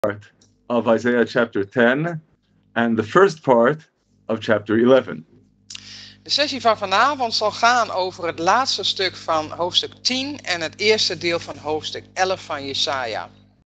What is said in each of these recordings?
part of Isaiah chapter 10 and the first part of chapter 11. De sessie van vanavond zal gaan over het laatste stuk van hoofdstuk 10 en het eerste deel van hoofdstuk 11 van Jesaja.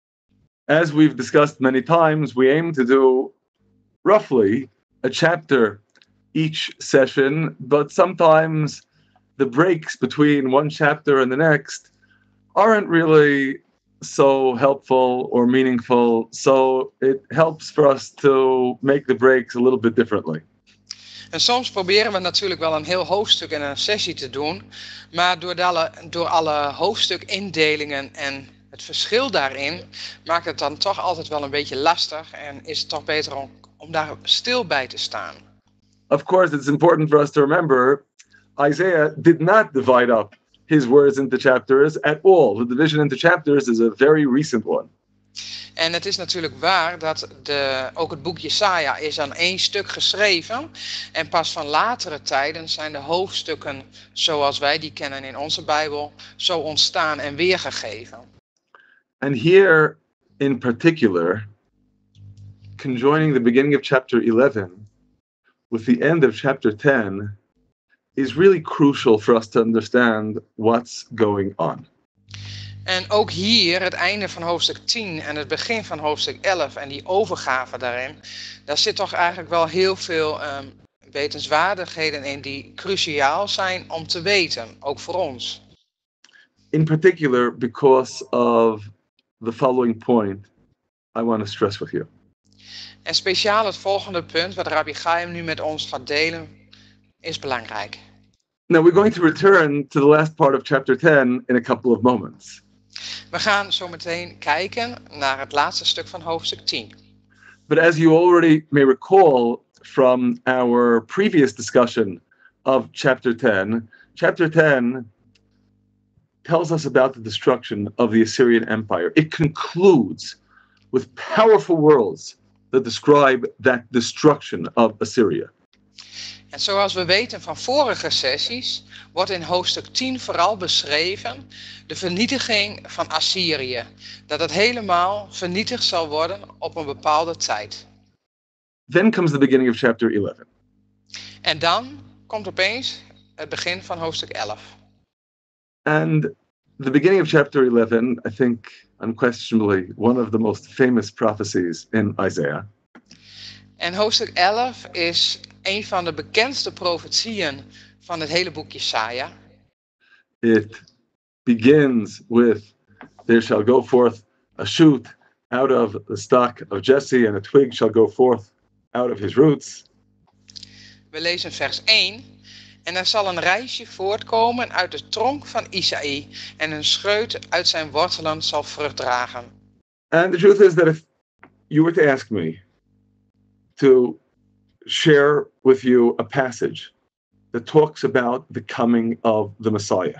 As we've discussed many times, we aim to do roughly a chapter each session, but sometimes the breaks between one chapter and the next aren't really so helpful or meaningful, so it helps for us to make the breaks a little bit differently. En soms proberen we natuurlijk wel een heel hoofdstuk in een sessie te doen, maar door alle hoofdstukindelingen en het verschil daarin maakt het dan toch altijd wel een beetje lastig en is het toch beter om daar stil bij te staan. Of course, it's important for us to remember Isaiah did not divide up his words into chapters at all. The division into chapters is a very recent one. En het is natuurlijk waar dat ook het boek Jesaja is aan één stuk geschreven. En pas van latere tijden zijn de hoofdstukken zoals wij die kennen in onze Bijbel zo ontstaan en weergegeven. And here in particular, conjoining the beginning of chapter 11 with the end of chapter 10 is really crucial for us to understand what's going on. En ook hier, het einde van hoofdstuk 10 en het begin van hoofdstuk 11 en die overgave daarin, daar zit toch eigenlijk wel heel veel wetenswaardigheden in die cruciaal zijn om te weten, ook voor ons. In particular, because of the following point I want to stress with you. En speciaal het volgende punt, wat Rabbi Chaim nu met ons gaat delen, is belangrijk. Now we're going to return to the last part of chapter 10 in a couple of moments. We gaan zo meteen kijken naar het laatste stuk van hoofdstuk 10. But as you already may recall from our previous discussion of chapter 10 tells us about the destruction of the Assyrian Empire. It concludes with powerful words that describe that destruction of Assyria. En zoals we weten van vorige sessies, wordt in hoofdstuk 10 vooral beschreven de vernietiging van Assyrië. Dat het helemaal vernietigd zal worden op een bepaalde tijd. Then comes the beginning of chapter 11. En dan komt opeens het begin van hoofdstuk 11. And the beginning of chapter 11, I think unquestionably one of the most famous prophecies in Isaiah. En hoofdstuk 11 is een van de bekendste profetieën van het hele boek Jesaja. It begins with, there shall go forth a shoot out of the stock of Jesse, and a twig shall go forth out of his roots. We lezen vers 1. En er zal een rijsje voortkomen uit de tronk van Isaïe, en een scheut uit zijn wortelen zal vrucht dragen. And the truth is that if you were to ask me to share with you a passage that talks about the coming of the Messiah.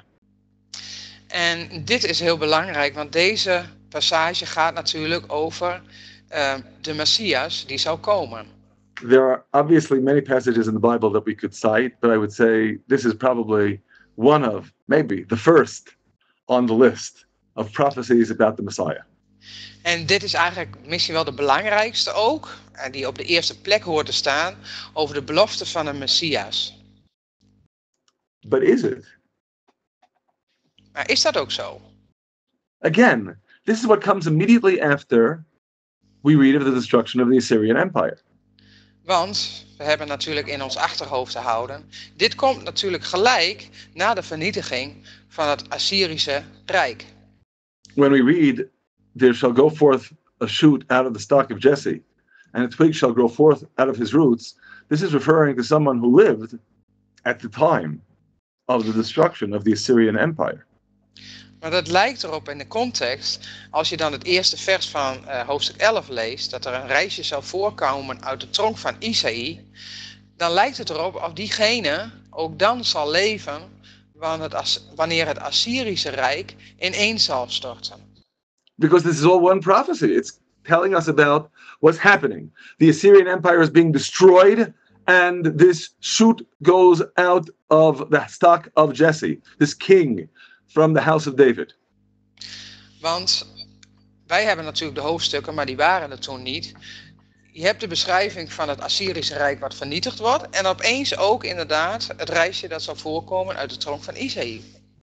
En dit is heel belangrijk, want deze passage gaat natuurlijk over de Messias die zal komen. There are obviously many passages in the Bible that we could cite, but I would say this is probably one of, maybe the first on the list of prophecies about the Messiah. En dit is eigenlijk misschien wel de belangrijkste ook, en die op de eerste plek hoort te staan, over de belofte van de Messias. But is it? Maar is dat ook zo? Again, this is what comes immediately after we read of the destruction of the Assyrian Empire. Want, we hebben natuurlijk in ons achterhoofd te houden, dit komt natuurlijk gelijk na de vernietiging van het Assyrische Rijk. When we read, there shall go forth a shoot out of the stock of Jesse, and a twig shall grow forth out of his roots, this is referring to someone who lived at the time of the destruction of the Assyrian Empire. Maar dat lijkt erop in de context, als je dan het eerste vers van hoofdstuk 11 leest, dat er een rijsje zal voorkomen uit de tronk van Isaïe, dan lijkt het erop of diegene ook dan zal leven wanneer het Assyrische Rijk ineen zal storten. Because this is all one prophecy. It's telling us about what's happening. The Assyrian Empire is being destroyed, and this shoot goes out of the stock of Jesse, this king from the house of David. Want wij hebben natuurlijk de hoofdstukken, maar die waren er toen niet. Je hebt de beschrijving van het Assyrische Rijk wat vernietigd wordt. En opeens ook inderdaad het reisje dat zal voorkomen uit de tronk van Isaïe.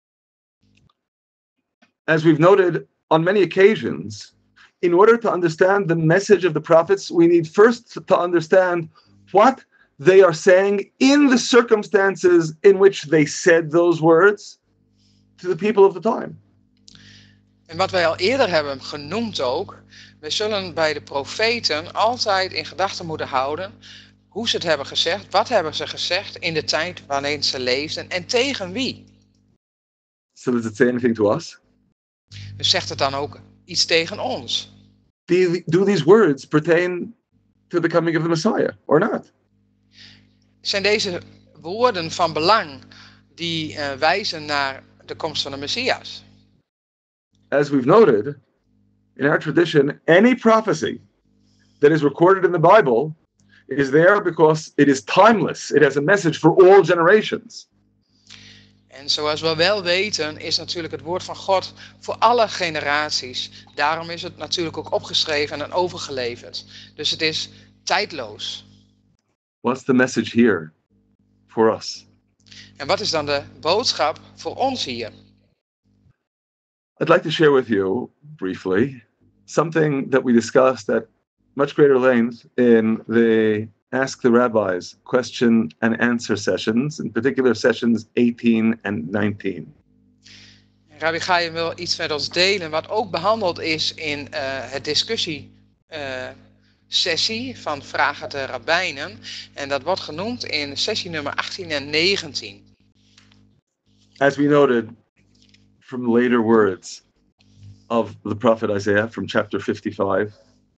As we've noted on many occasions, in order to understand the message of the prophets, we need first to understand what they are saying in the circumstances in which they said those words to the people of the time. En wat wij al eerder hebben genoemd ook, we zullen bij de profeten altijd in gedachten moeten houden hoe ze het hebben gezegd, wat hebben ze gezegd in de tijd waarin ze leefden en tegen wie. So does it say anything to us? Dus zegt het dan ook iets tegen ons? Do these words pertain to the coming of the Messiah or not? Zijn deze woorden van belang die wijzen naar de komst van de Messias? As we've noted, in our tradition, any prophecy that is recorded in the Bible is there because it is timeless. It has a message for all generations. En zoals we wel weten, is natuurlijk het woord van God voor alle generaties. Daarom is het natuurlijk ook opgeschreven en overgeleverd. Dus het is tijdloos. What's the message here for us? En wat is dan de boodschap voor ons hier? I'd like to share with you briefly something that we discussed at much greater length in the Ask the Rabbis question and answer sessions, in particular sessions 18 and 19. Rabbi Chaim wil iets met ons delen wat ook behandeld is in het discussiesessie van Vragen de Rabbijnen. En dat wordt genoemd in sessie nummer 18 en 19. As we noted from the later words of the prophet Isaiah from chapter 55.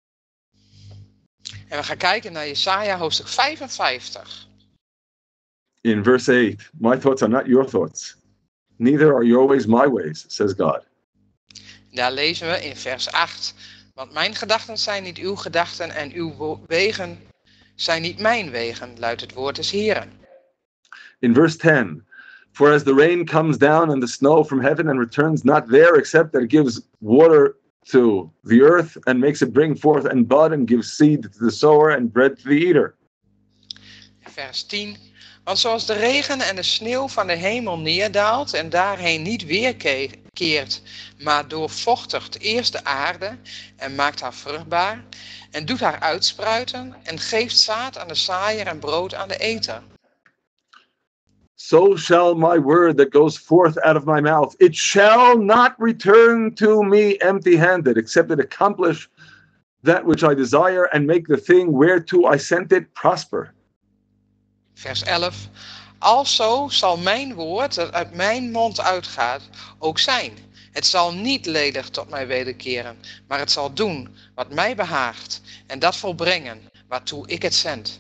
En we gaan kijken naar Jesaja hoofdstuk 55. In verse 8, my thoughts are not your thoughts, neither are your ways my ways, says God. Daar lezen we in vers 8. Want mijn gedachten zijn niet uw gedachten en uw wegen zijn niet mijn wegen, luidt het woord des Heren. In verse 10, for as the rain comes down and the snow from heaven and returns not there, except that it gives water to the earth and makes it bring forth and bud and gives seed to the sower and bread to the eater. Vers 10. Want zoals de regen en de sneeuw van de hemel neerdaalt en daarheen niet weerkeert, maar doorvochtigt eerst de aarde en maakt haar vruchtbaar en doet haar uitspruiten en geeft zaad aan de zaaier en brood aan de eter. So shall my word that goes forth out of my mouth, it shall not return to me empty-handed, except it accomplish that which I desire and make the thing whereto I sent it prosper. Vers 11. Alzo zal mijn woord dat uit mijn mond uitgaat ook zijn. Het zal niet ledig tot mij wederkeren, maar het zal doen wat mij behaagt en dat volbrengen waartoe ik het zend.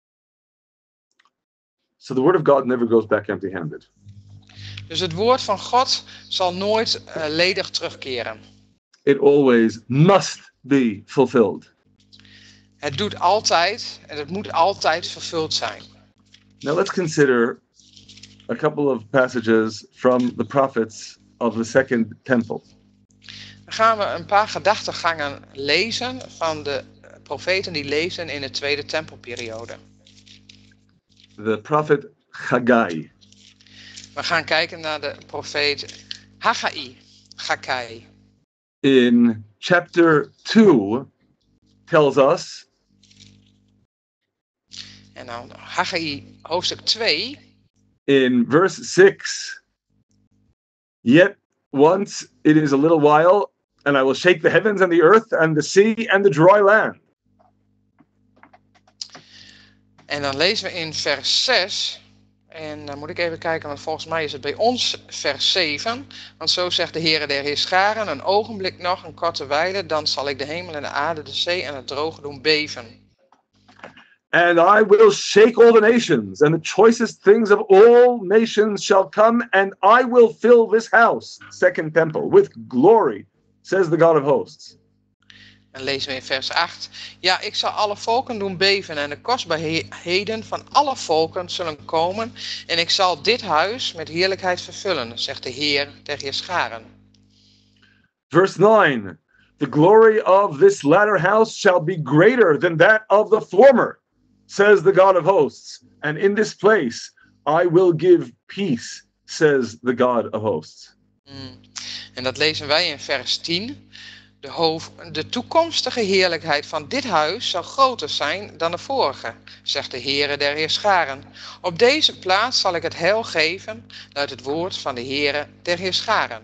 So the word of God never goes back empty-handed. Dus het woord van God zal nooit ledig terugkeren. It always must be fulfilled. Het doet altijd en het moet altijd vervuld zijn. Now let's consider a couple of passages from the prophets of the Second Temple. Dan gaan we een paar gedachtegangen lezen van de profeten die leefden in de Tweede Tempelperiode. The prophet Haggai. We gaan kijken naar de profeet Haggai. In chapter 2 tells us. En dan Haggai hoofdstuk 2. In verse 6. Yet once it is a little while, and I will shake the heavens and the earth and the sea and the dry land. En dan lezen we in vers 6. En dan moet ik even kijken, want volgens mij is het bij ons vers 7. Want zo zegt de Heere der Heerscharen, een ogenblik nog, een korte wijle, dan zal ik de hemel en de aarde, de zee en het droge doen beven. And I will shake all the nations, and the choicest things of all nations shall come, and I will fill this house, Second Temple, with glory, says the God of hosts. En lezen we in vers 8. Ja, ik zal alle volken doen beven en de kostbaarheden van alle volken zullen komen. En ik zal dit huis met heerlijkheid vervullen, zegt de Heer der Heerscharen. Verse 9. The glory of this latter house shall be greater than that of the former, says the God of hosts. And in this place I will give peace, says the God of hosts. En dat lezen wij in vers 10. De toekomstige heerlijkheid van dit huis zal groter zijn dan de vorige, zegt de Heere der Heerscharen. Op deze plaats zal ik het heil geven, uit het woord van de Heere der Heerscharen.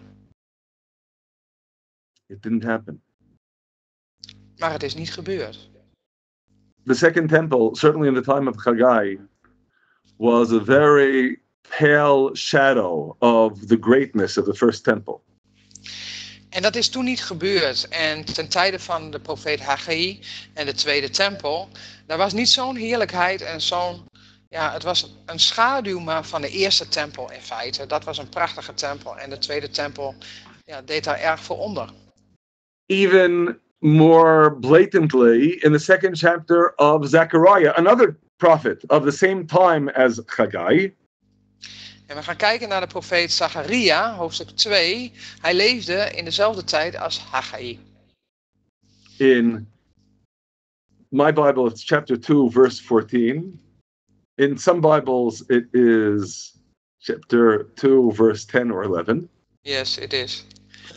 It didn't happen. Maar het is niet gebeurd. The second temple, certainly in the time of Haggai, was a very pale shadow of the greatness of the first temple. En dat is toen niet gebeurd. En ten tijde van de profeet Haggai en de tweede tempel, daar was niet zo'n heerlijkheid en het was een schaduw maar van de eerste tempel in feite. Dat was een prachtige tempel en de tweede tempel deed daar erg voor onder. Even more blatantly, in the second chapter of Zechariah, another prophet of the same time as Haggai. En we gaan kijken naar de profeet Zacharia, hoofdstuk 2. Hij leefde in dezelfde tijd als Haggai. In my Bible, it's chapter 2, verse 14. In some Bibles, it is chapter 2, verse 10 or 11. Yes, it is.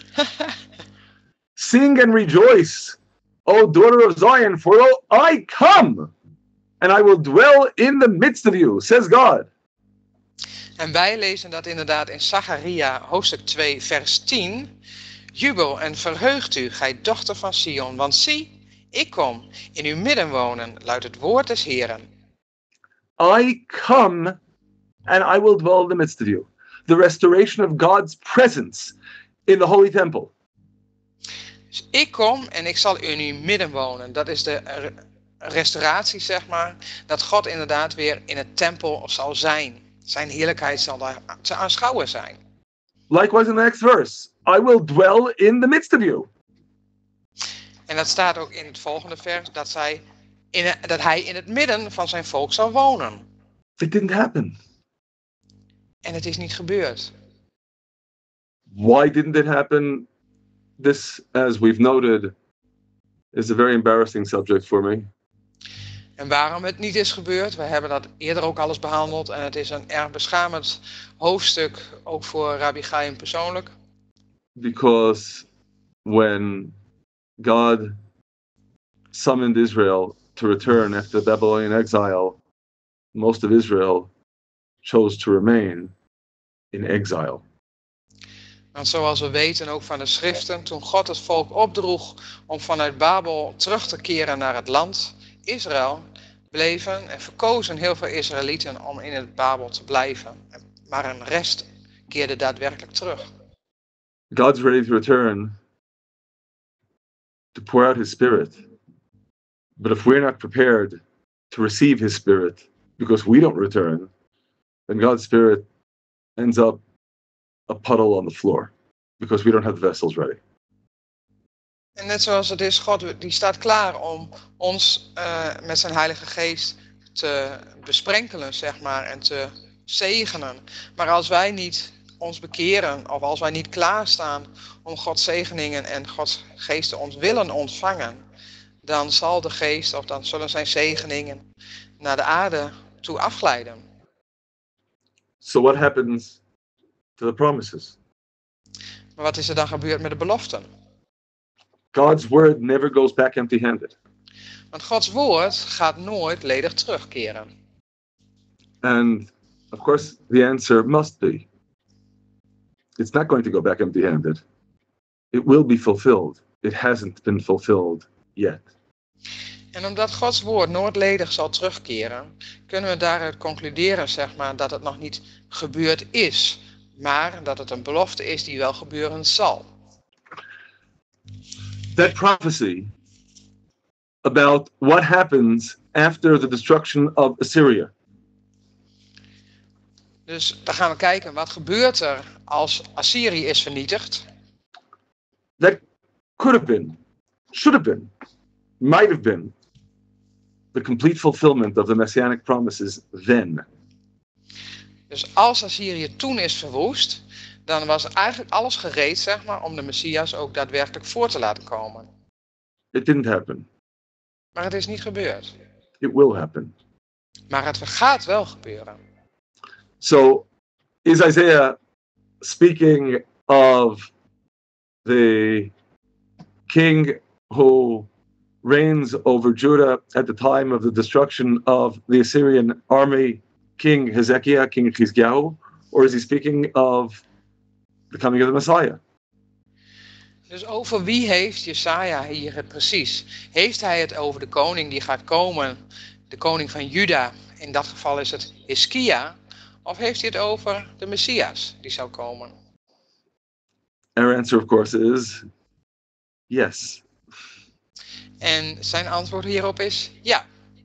Sing and rejoice, O daughter of Zion, for lo, I come, and I will dwell in the midst of you, says God. En wij lezen dat inderdaad in Zacharia, hoofdstuk 2, vers 10. Jubel en verheugt u, gij dochter van Sion, want zie, ik kom in uw midden wonen, luidt het woord des Heeren. I come, and I will dwell in the midst of you. The restoration of God's presence in the Holy Temple. Dus ik kom en ik zal in uw midden wonen. Dat is de restauratie, zeg maar. Dat God inderdaad weer in het tempel zal zijn. Zijn heerlijkheid zal daar te aanschouwen zijn. Likewise in the next verse. I will dwell in the midst of you. En dat staat ook in het volgende vers. Dat hij in het midden van zijn volk zal wonen. It didn't happen. En het is niet gebeurd. Why didn't it happen? This, as we've noted, is a very embarrassing subject for me. En waarom het niet is gebeurd, we hebben dat eerder ook alles behandeld. En het is een erg beschamend hoofdstuk, ook voor Rabbi Chaim persoonlijk. Because when God summoned Israel to return after the Babylonian exile, most of Israel chose to remain in exile. Want zoals we weten ook van de schriften, toen God het volk opdroeg om vanuit Babel terug te keren naar het land Israël, bleven en verkozen heel veel Israëlieten om in het Babel te blijven. Maar een rest keerde daadwerkelijk terug. God's ready to return to pour out his spirit. But if we're not prepared to receive his spirit because we don't return, then God's spirit ends up a puddle on the floor because we don't have the vessels ready. En net zoals het is, God die staat klaar om ons met zijn Heilige Geest te besprenkelen, zeg maar, en te zegenen. Maar als wij niet ons bekeren, of als wij niet klaarstaan om Gods zegeningen en Gods geesten ons willen ontvangen, dan zal de geest, of dan zullen zijn zegeningen naar de aarde toe afglijden. So what happens to the promises? Maar wat is er dan gebeurd met de beloften? God's word never goes back empty-handed. Want Gods woord gaat nooit ledig terugkeren. And of course the answer must be, it's not going to go back empty-handed. It will be fulfilled. It hasn't been fulfilled yet. En omdat Gods woord nooit ledig zal terugkeren, kunnen we daaruit concluderen, zeg maar, dat het nog niet gebeurd is, maar dat het een belofte is die wel gebeuren zal. That prophecy about what happens after the destruction of Assyria. Dus dan gaan we kijken, wat gebeurt er als Assyrië is vernietigd? That could have been, should have been, might have been the complete fulfillment of the messianic promises then. Dus als Assyrië toen is verwoest, dan was eigenlijk alles gereed, zeg maar, om de Messias ook daadwerkelijk voor te laten komen. It didn't happen. Maar het is niet gebeurd. It will happen. Maar het gaat wel gebeuren. So, is Isaiah speaking of the king who reigns over Judah at the time of the destruction of the Assyrian army, King Hezekiah, King Chizkiyahu? Or is he speaking of the coming of the Messiah? Dus over wie heeft Jesaja hier het precies? Heeft hij het over de koning die gaat komen, de koning van Juda? In dat geval is het Hiskia. Of heeft hij het over de Messias die zou komen? Our answer, of course, is yes. En zijn antwoord hierop is ja.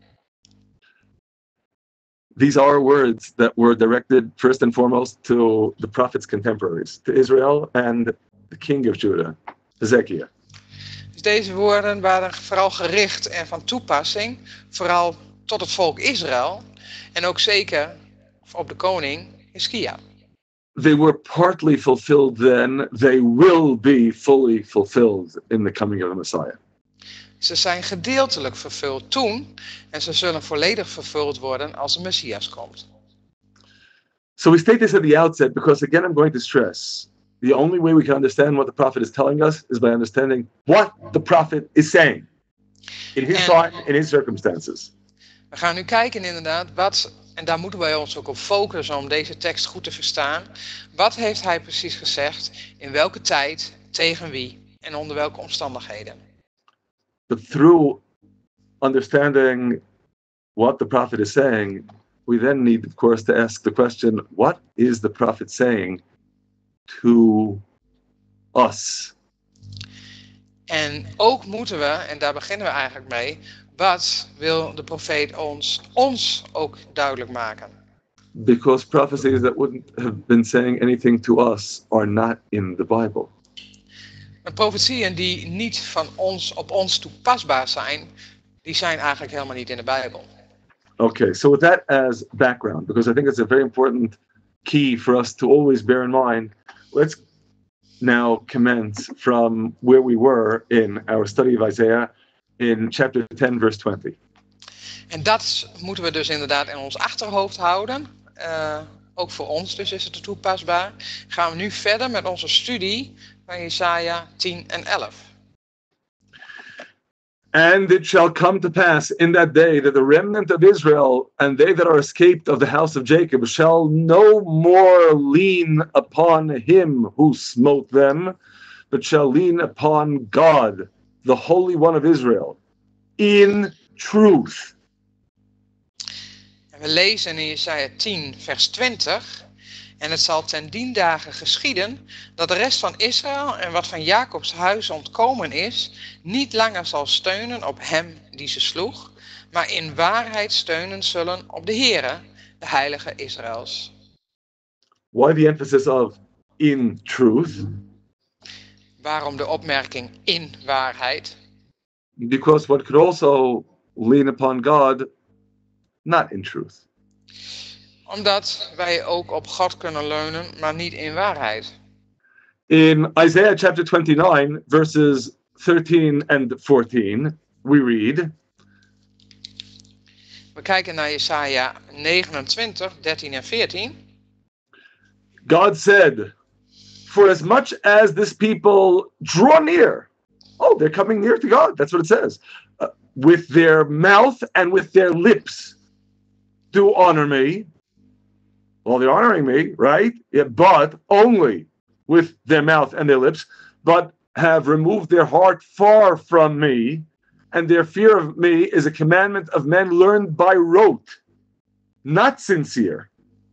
These are words that were directed first and foremost to the prophet's contemporaries, to Israel and the king of Judah, Hezekiah. Dus deze woorden waren vooral gericht en van toepassing, vooral tot het volk Israël en ook zeker op de koning Hiskia. They were partly fulfilled then. They will be fully fulfilled in the coming of the Messiah. Ze zijn gedeeltelijk vervuld toen en ze zullen volledig vervuld worden als de Messias komt. So we state this at the outset because, again, I'm going to stress, the only way we can understand what the prophet is telling us is by understanding what the prophet is saying in his time, in his circumstances. We gaan nu kijken inderdaad wat, en daar moeten wij ons ook op focussen om deze tekst goed te verstaan. Wat heeft hij precies gezegd, in welke tijd, tegen wie en onder welke omstandigheden? But through understanding what the prophet is saying, we then need, of course, to ask the question, what is the prophet saying to us? En ook moeten we, en daar beginnen we eigenlijk mee, wat wil de profeet ons ook duidelijk maken? Because prophecies that wouldn't have been saying anything to us are not in the Bible. En profetieën die niet van ons op ons toepasbaar zijn, die zijn eigenlijk helemaal niet in de Bijbel. Okay, so with that as background, because I think it's a very important key for us to always bear in mind, let's now commence from where we were in our study of Isaiah in chapter 10, verse 20. En dat moeten we dus inderdaad in ons achterhoofd houden. Ook voor ons dus is het toepasbaar. Gaan we nu verder met onze studie van Jesaja 10 en 11. And it shall come to pass in that day that the remnant of Israel and they that are escaped of the house of Jacob shall no more lean upon him who smote them, but shall lean upon God, the Holy One of Israel, in truth. En we lezen in Jesaja 10 vers 20. En het zal ten dien dagen geschieden dat de rest van Israël en wat van Jacobs huis ontkomen is, niet langer zal steunen op hem die ze sloeg, maar in waarheid steunen zullen op de Heere, de Heilige Israëls. Why the emphasis of in truth? Waarom de opmerking in waarheid? Because one could also lean upon God not in truth. Omdat wij ook op God kunnen leunen, maar niet in waarheid. In Isaiah chapter 29, verses 13 and 14, we read, We kijken naar Jesaja 29, 13 en 14. God said, for as much as this people draw near, oh, they're coming near to God, that's what it says, with their mouth and with their lips do honor me. Well, they're honoring me, right? Yeah, but only with their mouth and their lips, but have removed their heart far from me, and their fear of me is a commandment of men learned by rote, not sincere.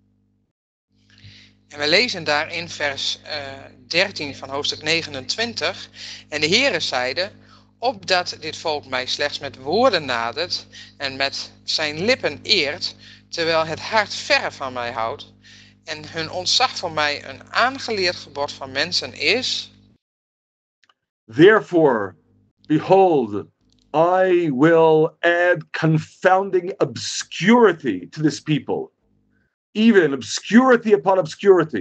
En we lezen daar in vers 13 van hoofdstuk 29. En de Heere zeide, opdat dit volk mij slechts met woorden nadert en met zijn lippen eert, terwijl het hart ver van mij houdt, en hun ontzag voor mij een aangeleerd gebod van mensen is. Therefore, behold, I will add confounding obscurity to this people, even obscurity upon obscurity,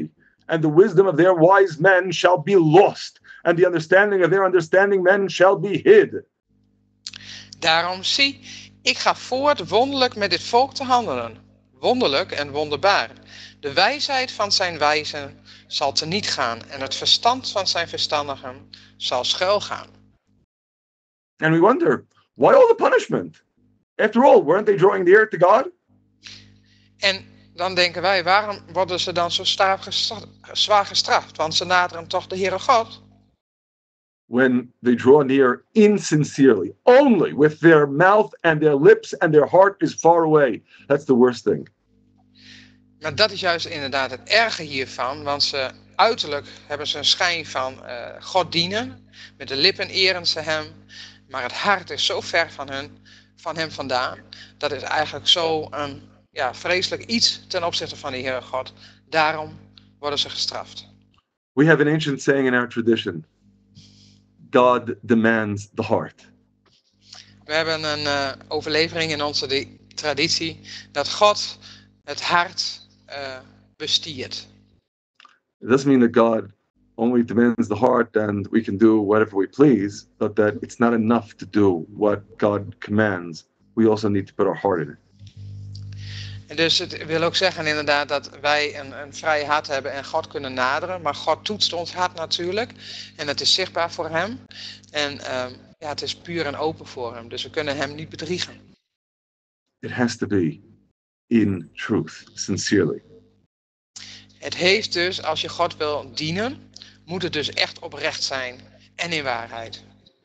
and the wisdom of their wise men shall be lost, and the understanding of their understanding men shall be hid. Daarom zie, ik ga voort wonderlijk met dit volk te handelen. Wonderlijk en wonderbaar. De wijsheid van zijn wijzen zal teniet gaan en het verstand van zijn verstandigen zal schuilgaan. And we wonder, why all the punishment? After all, weren't they drawing near to God? En dan denken wij, waarom worden ze dan zo zwaar gestraft? Want ze naderen toch de Heere God? When they draw near insincerely, only with their mouth and their lips and their heart is far away. That's the worst thing. Maar dat is juist inderdaad het erge hiervan, want ze uiterlijk hebben ze een schijn van God dienen. Met de lippen eren ze hem, maar het hart is zo ver van hem vandaan. Dat is eigenlijk zo een vreselijk iets ten opzichte van de Heere God. Daarom worden ze gestraft. We have an ancient saying in our tradition. God demands the heart. We hebben een overlevering in onze traditie dat God het hart bestiert. It doesn't mean that God only demands the heart and we can do whatever we please, but that it's not enough to do what God commands. We also need to put our heart in it. En dus het wil ook zeggen inderdaad dat wij een vrij hart hebben en God kunnen naderen. Maar God toetst ons hart natuurlijk. En het is zichtbaar voor hem. En het is puur en open voor hem. Dus we kunnen hem niet bedriegen. It has to be in truth, sincerely. Het heeft dus, als je God wil dienen, moet het dus echt oprecht zijn. En in waarheid.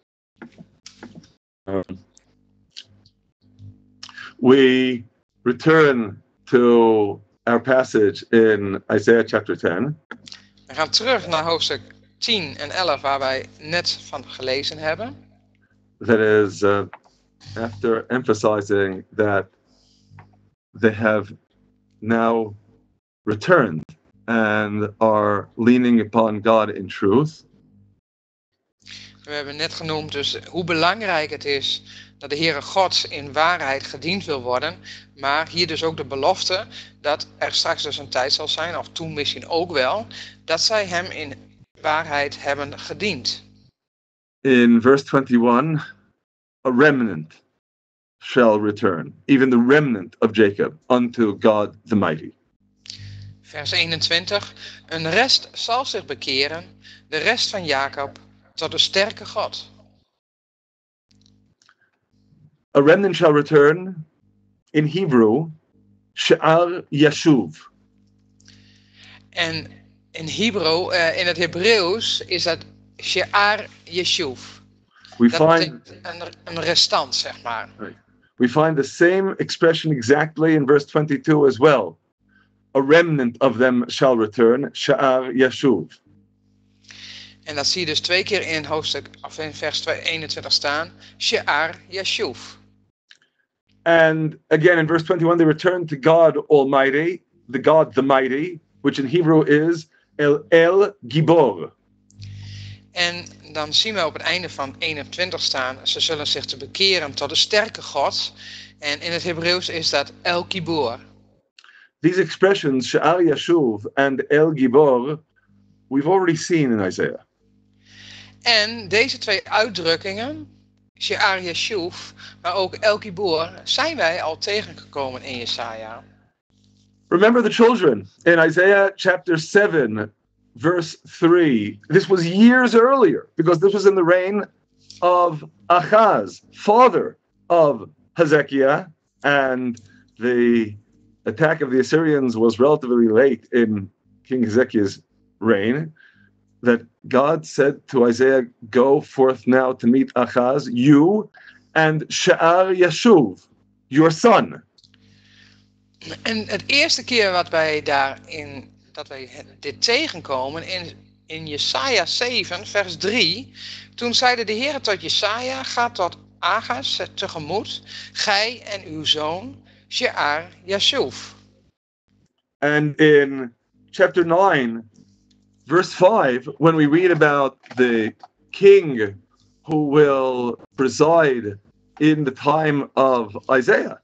We return to our passage in Isaiah chapter 10. We gaan terug naar hoofdstuk 10 en 11 waar wij net van gelezen hebben. That is after emphasizing that they have now returned and are leaning upon God in truth. We hebben net genoemd dus hoe belangrijk het is dat de Heere God in waarheid gediend wil worden. Maar hier dus ook de belofte dat er straks dus een tijd zal zijn, of toen misschien ook wel, dat zij hem in waarheid hebben gediend. In verse 21, a remnant shall return, even the remnant of Jacob, unto God the mighty. Vers 21, een rest zal zich bekeren, de rest van Jacob, tot de sterke God. A remnant shall return, in Hebrew, She'ar Yashuv. En in in het Hebreeuws is dat She'ar Yeshuv. Dat betekent een restant, zeg maar. Right. We find the same expression exactly in verse 22 as well. A remnant of them shall return, She'ar Yashuv. En dat zie je dus 2 keer in vers 21 staan. She'ar Yashuv. And again in verse 21 they return to God Almighty, the God the Mighty, which in Hebrew is El Gibor. En dan zien we op het einde van 21 staan, ze zullen zich te bekeren tot de sterke God. En in het Hebreeuws is dat El Gibor. These expressions, She'ar Yashuv and El Gibor, we've already seen in Isaiah. En deze 2 uitdrukkingen, She'ar Yashuv, maar ook El Gibor, zijn wij al tegengekomen in Jesaja. Remember the children in Isaiah chapter 7, verse 3. This was years earlier, because this was in the reign of Achaz, father of Hezekiah, and the attack of the Assyrians was relatively late in King Hezekiah's reign. That God said to Isaiah, go forth now to meet Achaz, you and She'ar Yashuv, your son. En het eerste keer dat wij dit tegenkomen in Jesaja 7 vers 3, toen zeide de Heer tot Jesaja, ga tot Achaz tegemoet, gij en uw zoon She'ar Yashuv. And in chapter 9, verse 5, when we read about the king who will preside in the time of Isaiah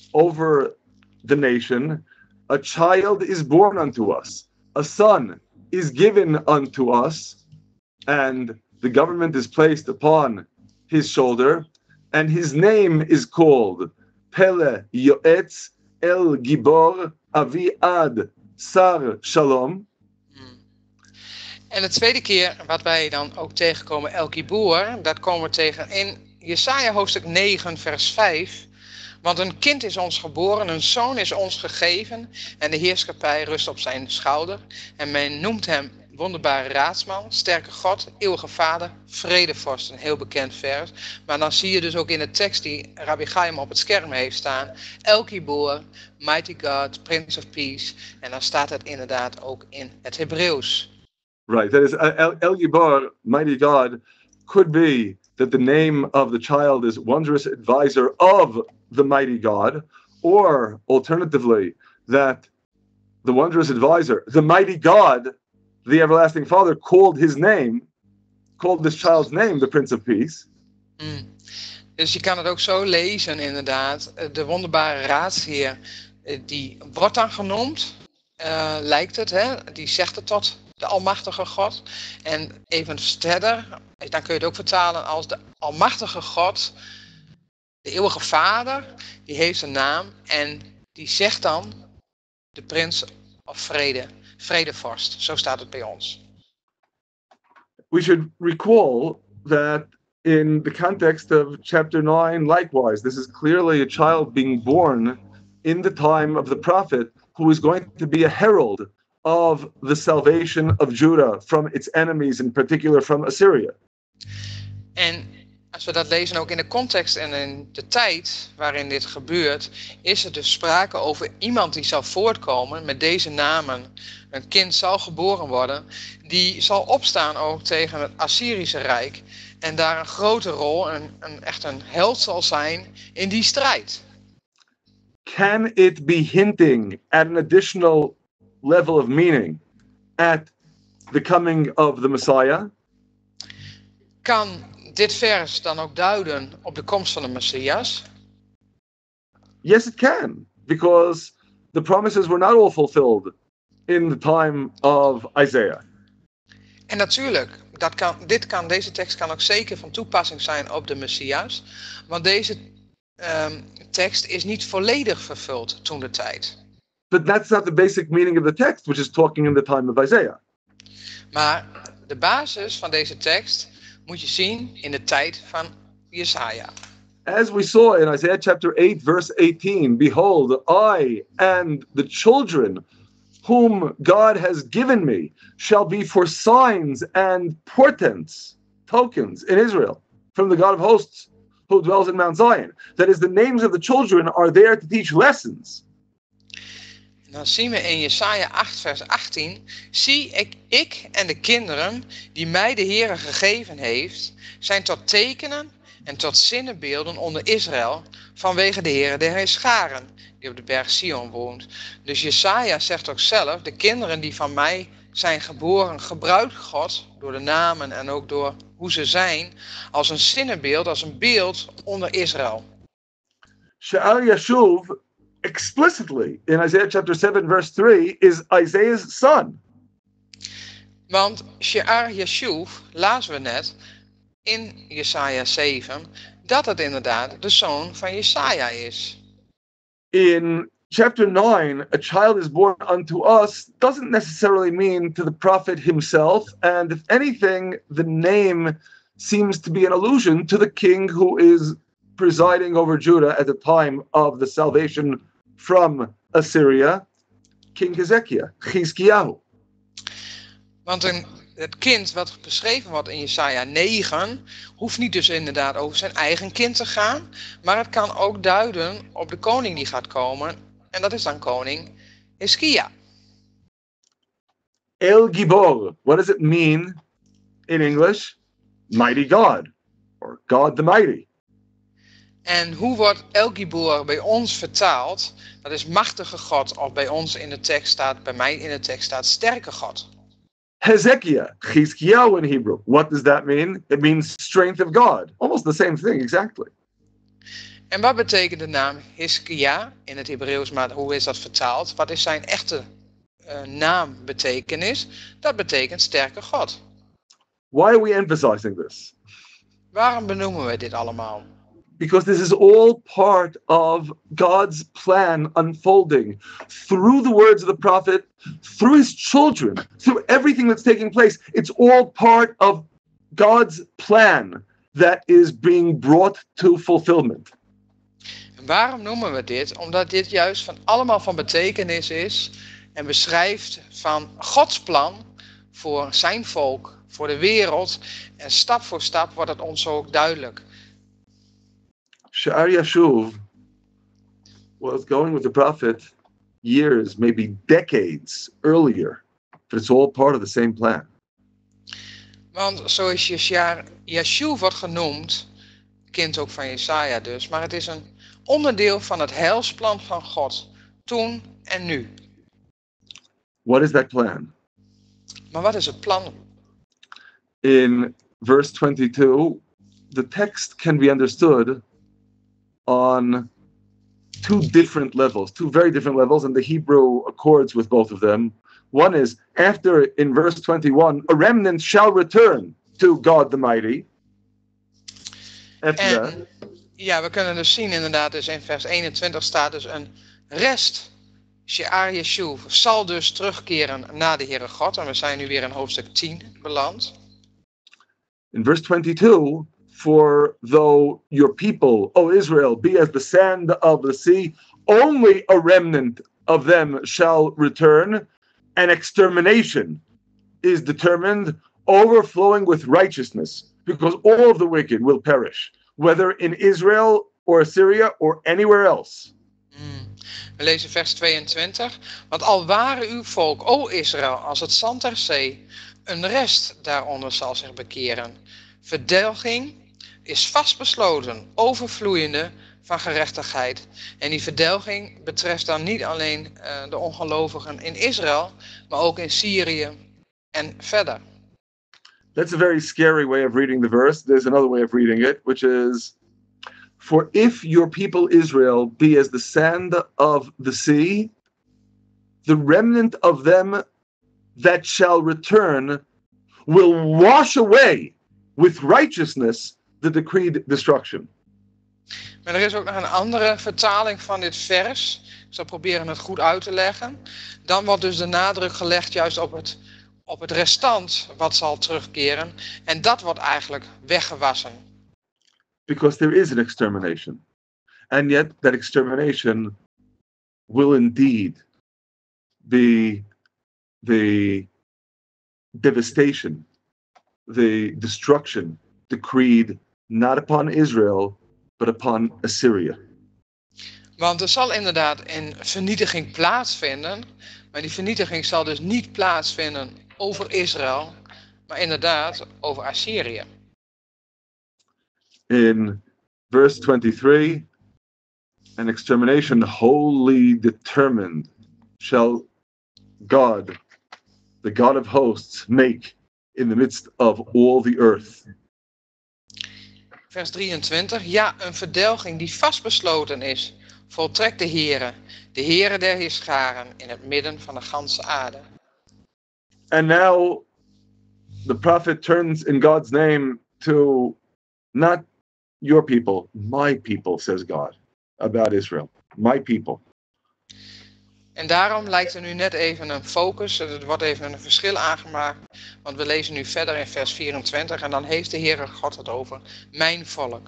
over the nation, a child is born unto us, a son is given unto us, and the government is placed upon his shoulder, and his name is called Pele Yoetz El Gibor Avi Ad Sar Shalom. En de tweede keer wat wij dan ook tegenkomen, El Gibor, dat komen we tegen in Jesaja hoofdstuk 9 vers 5. Want een kind is ons geboren, een zoon is ons gegeven en de heerschappij rust op zijn schouder. En men noemt hem wonderbare raadsman, sterke God, eeuwige vader, vredevorst, een heel bekend vers. Maar dan zie je dus ook in de tekst die Rabbi Chaim op het scherm heeft staan, El Gibor, Mighty God, Prince of Peace. En dan staat het inderdaad ook in het Hebreeuws. Right, that is El Gibor, Mighty God, could be that the name of the child is Wondrous Advisor of the Mighty God, or alternatively, that the Wondrous Advisor, the Mighty God, the Everlasting Father, called this child's name, the Prince of Peace. Dus je kan het ook zo lezen, inderdaad. De wonderbare raadsheer, die wordt dan genoemd, lijkt het, hè? Die zegt het tot de almachtige God. En even verder, dan kun je het ook vertalen als de almachtige God, de eeuwige Vader, die heeft een naam en die zegt dan de prins of vrede, vredevorst. Zo staat het bij ons. We should recall that in the context of chapter 9, likewise, this is clearly a child being born in the time of the prophet who is going to be a herald of the salvation of Judah from its enemies, in particular from Assyria. En als we dat lezen ook in de context en in de tijd waarin dit gebeurt, is er dus sprake over iemand die zal voortkomen met deze namen. Een kind zal geboren worden, die zal opstaan ook tegen het Assyrische Rijk en daar een grote rol, echt een held zal zijn in die strijd. Can it be hinting at an additional level of meaning at the coming of the Messiah? Kan dit vers dan ook duiden op de komst van de Messias? Yes, it can, because the promises were not all fulfilled in the time of Isaiah. En natuurlijk, deze tekst kan ook zeker van toepassing zijn op de Messias, want deze tekst is niet volledig vervuld toen de tijd. But that's not the basic meaning of the text, which is talking in the time of Isaiah. Maar de basis van deze tekst moet je zien in de tijd van Jesaja. As we saw in Isaiah chapter 8, verse 18, behold, I and the children whom God has given me shall be for signs and portents, tokens in Israel, from the God of hosts who dwells in Mount Zion. That is, the names of the children are there to teach lessons. Dan zien we in Jesaja 8 vers 18, zie ik en de kinderen die mij de Heere gegeven heeft, zijn tot tekenen en tot zinnebeelden onder Israël, vanwege de Heere der Heerscharen, die op de berg Sion woont. Dus Jesaja zegt ook zelf, de kinderen die van mij zijn geboren, gebruikt God, door de namen en ook door hoe ze zijn, als een zinnebeeld, als een beeld onder Israël. She'ar Yashuv, explicitly in Isaiah chapter 7 verse 3, is Isaiah's son. Want She'ar Yashuv, lazen we net in Jesaja 7, dat het inderdaad de zoon van Jesaja is. In chapter 9, a child is born unto us doesn't necessarily mean to the prophet himself, and if anything, the name seems to be an allusion to the king who is presiding over Judah at the time of the salvation from Assyria, King Hezekiah, Chizkiyahu. Want het kind wat beschreven wordt in Jesaja 9, hoeft niet dus inderdaad over zijn eigen kind te gaan, maar het kan ook duiden op de koning die gaat komen, en dat is dan koning Hizkia. El Gibor, what does it mean in English? Mighty God, or God the Mighty. En hoe wordt El Gibor bij ons vertaald? Dat is machtige God, of bij ons in de tekst staat, bij mij in de tekst staat sterke God. Hezekiah, Chizkiyahu in Hebrew. What does that mean? It means strength of God. Almost the same thing, exactly. En wat betekent de naam Hizkia in het Hebreeuws, maar hoe is dat vertaald? Wat is zijn echte naambetekenis. Dat betekent sterke God. Why are we emphasizing this? Waarom benoemen we dit allemaal? Because this is all part of God's plan unfolding through the words of the prophet, through his children, through everything that's taking place. It's all part of God's plan that is being brought to fulfillment. En waarom noemen we dit? Omdat dit juist allemaal van betekenis is en beschrijft van Gods plan voor zijn volk, voor de wereld. En stap voor stap wordt het ons ook duidelijk. Sha'ar Yashuv was going with the prophet years, maybe decades earlier, but it's all part of the same plan. Want zoals Yeshuv wordt genoemd, kind ook van Jesaja dus, maar het is een onderdeel van het heilsplan van God, toen en nu. What is that plan? Maar wat is het plan? In verse 22, the text can be understood on two different levels, two very different levels, and the Hebrew accords with both of them. One is, after in verse 21, a remnant shall return to God the Mighty. After that. Ja, we kunnen dus zien inderdaad, dus in vers 21 staat dus een rest, Sha'ar Yeshuv, zal dus terugkeren naar de Heere God. En we zijn nu weer in hoofdstuk 10 beland. In verse 22, for though your people, O Israel, be as the sand of the sea, only a remnant of them shall return, and extermination is determined, overflowing with righteousness, because all of the wicked will perish, whether in Israel or Assyria or anywhere else. We lezen vers 22. Want al waren uw volk, o Israël, als het zand der zee, een rest daaronder zal zich bekeren. Verdelging is vastbesloten, overvloeiende van gerechtigheid. En die verdelging betreft dan niet alleen de ongelovigen in Israël, maar ook in Syrië en verder. That's a very scary way of reading the verse. There's another way of reading it, which is, for if your people Israel be as the sand of the sea, the remnant of them that shall return will wash away with righteousness the decreed destruction. Maar er is ook nog een andere vertaling van dit vers. Ik zal proberen het goed uit te leggen. Dan wordt dus de nadruk gelegd juist op het restant wat zal terugkeren. En dat wordt eigenlijk weggewassen. Because there is an extermination. And yet that extermination will indeed be the devastation, the destruction decreed not upon Israel, but upon Assyria. Want er zal inderdaad een vernietiging plaatsvinden. Maar die vernietiging zal dus niet plaatsvinden over Israël, maar inderdaad over Assyrië. In verse 23, an extermination wholly determined shall God, the God of hosts, make in the midst of all the earth. Vers 23. Ja, een verdelging die vastbesloten is, voltrekt de Heere der Heerscharen, in het midden van de ganse aarde. And now the prophet turns in God's name to not your people, my people, says God about Israel. My people. En daarom lijkt er nu net even een focus, er wordt even een verschil aangemaakt. Want we lezen nu verder in vers 24 en dan heeft de Heere God het over mijn volk.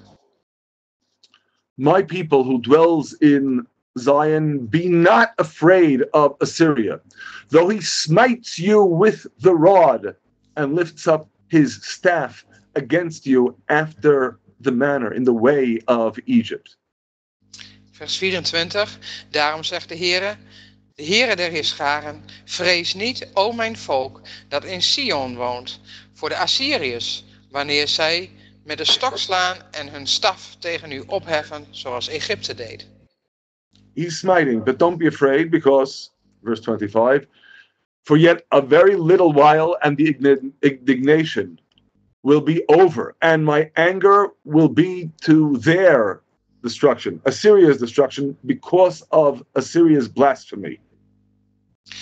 My people who dwells in Zion, be not afraid of Assyria, though he smites you with the rod and lifts up his staff against you after the manner, in the way of Egypt. Vers 24. Daarom zegt de Heere der Heerscharen, vrees niet, o mijn volk, dat in Sion woont, voor de Assyriërs, wanneer zij met de stok slaan en hun staf tegen u opheffen, zoals Egypte deed. He's smiting, but don't be afraid, because, verse 25, for yet a very little while and the indignation will be over, and my anger will be to their destruction, Assyria's destruction, because of Assyria's blasphemy.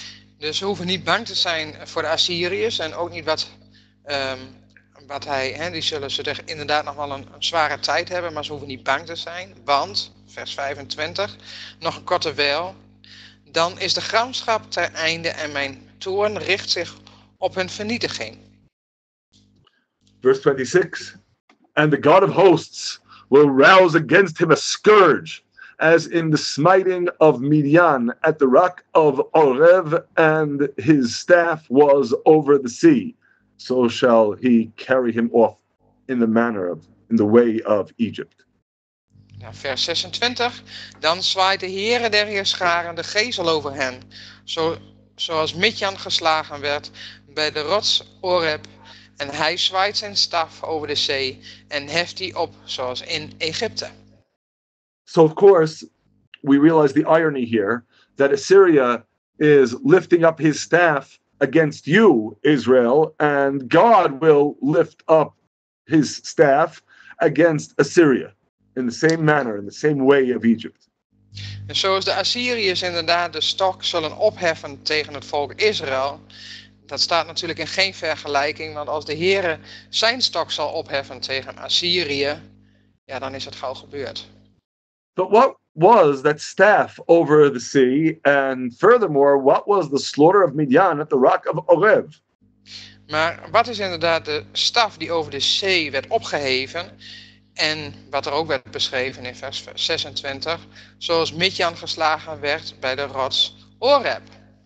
Dus we hoeven niet bang te zijn voor de Assyriërs en ook niet wat die zullen ze inderdaad nog wel een zware tijd hebben, maar ze hoeven niet bang te zijn, want, vers 25, nog een korte wijl, dan is de gramschap ter einde en mijn toorn richt zich op hun vernietiging. Verse 26. And the God of hosts will rouse against him a scourge, as in the smiting of Midian at the rock of Orev, and his staff was over the sea. So shall he carry him off in the way of Egypt. Ja, vers 26. Dan zwaait de Heere der Heerscharen de gezel over hen, zoals Midjan geslagen werd bij de rots Oreb. En hij zwaait zijn staf over de zee en heft die op, zoals in Egypte. So of course, we realize the irony here that Assyria is lifting up his staff against you, Israel, and God will lift up his staff against Assyria in the same manner, in the same way of Egypt. En zoals de Assyriërs inderdaad de stok zullen opheffen tegen het volk Israël, dat staat natuurlijk in geen vergelijking, want als de Heere zijn stok zal opheffen tegen Assyrië, ja, dan is het gauw gebeurd. But what was that staff over the sea? And furthermore, what was the slaughter of Midian at the rock of Orev? Maar wat is inderdaad de staf die over de zee werd opgeheven en wat er ook werd beschreven in vers 26, zoals Midjan geslagen werd bij de rots Oreb?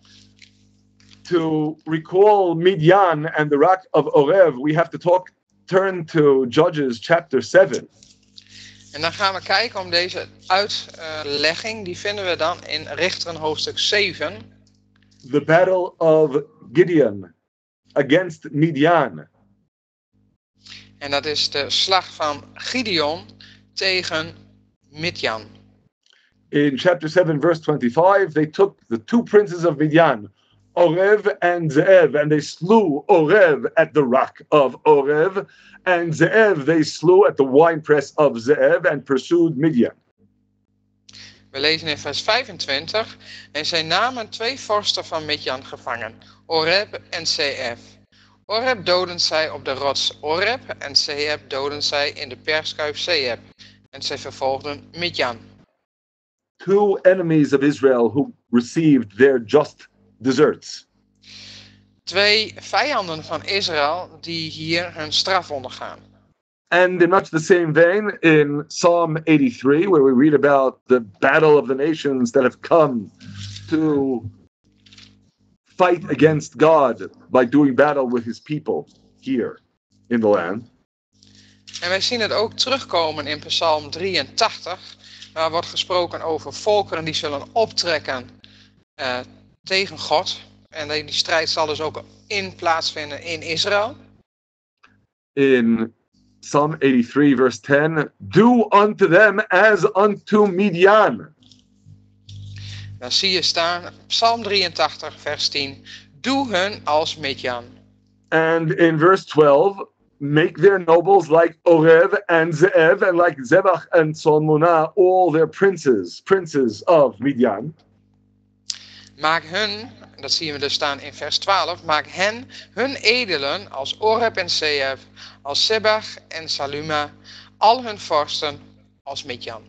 To recall Midian and the rock of Orev, we have to turn to Judges chapter 7. En dan gaan we kijken om deze uitlegging, die vinden we dan in Richteren hoofdstuk 7. The battle of Gideon against Midian. En dat is de slag van Gideon tegen Midjan. In chapter 7, verse 25, they took the two princes of Midian, Orev and Zeev, and they slew Orev at the rock of Orev, and Zeev they slew at the winepress of Zeev and pursued Midian. We lezen in vers 25. En zij namen 2 vorsten van Midjan gevangen, Oreb en Zeev. Oreb doden zij op de rots Oreb en Zeev doden zij in de perskuip Zeev. En zij vervolgden Midjan. 2 enemies of Israel who received their just deserts. 2 vijanden van Israël die hier hun straf ondergaan. And in much the same vein, in Psalm 83, where we read about the battle of the nations that have come to fight against God by doing battle with his people here in the land. En wij zien het ook terugkomen in Psalm 83, waar wordt gesproken over volkeren die zullen optrekken tegen God. En die strijd zal dus ook plaatsvinden in Israël. In Psalm 83 verse 10, do unto them as unto Midian. Dan zie je staan, Psalm 83 vers 10, doe hun als Midjan. And in verse 12, make their nobles like Orev and Zeev, and like Zebach and Salmunah, all their princes of Midian. Maak hun, dat zien we dus staan in vers 12, maak hen, hun edelen, als Oreb en Zeev, als Zebach en Saluma, al hun vorsten als Midjan.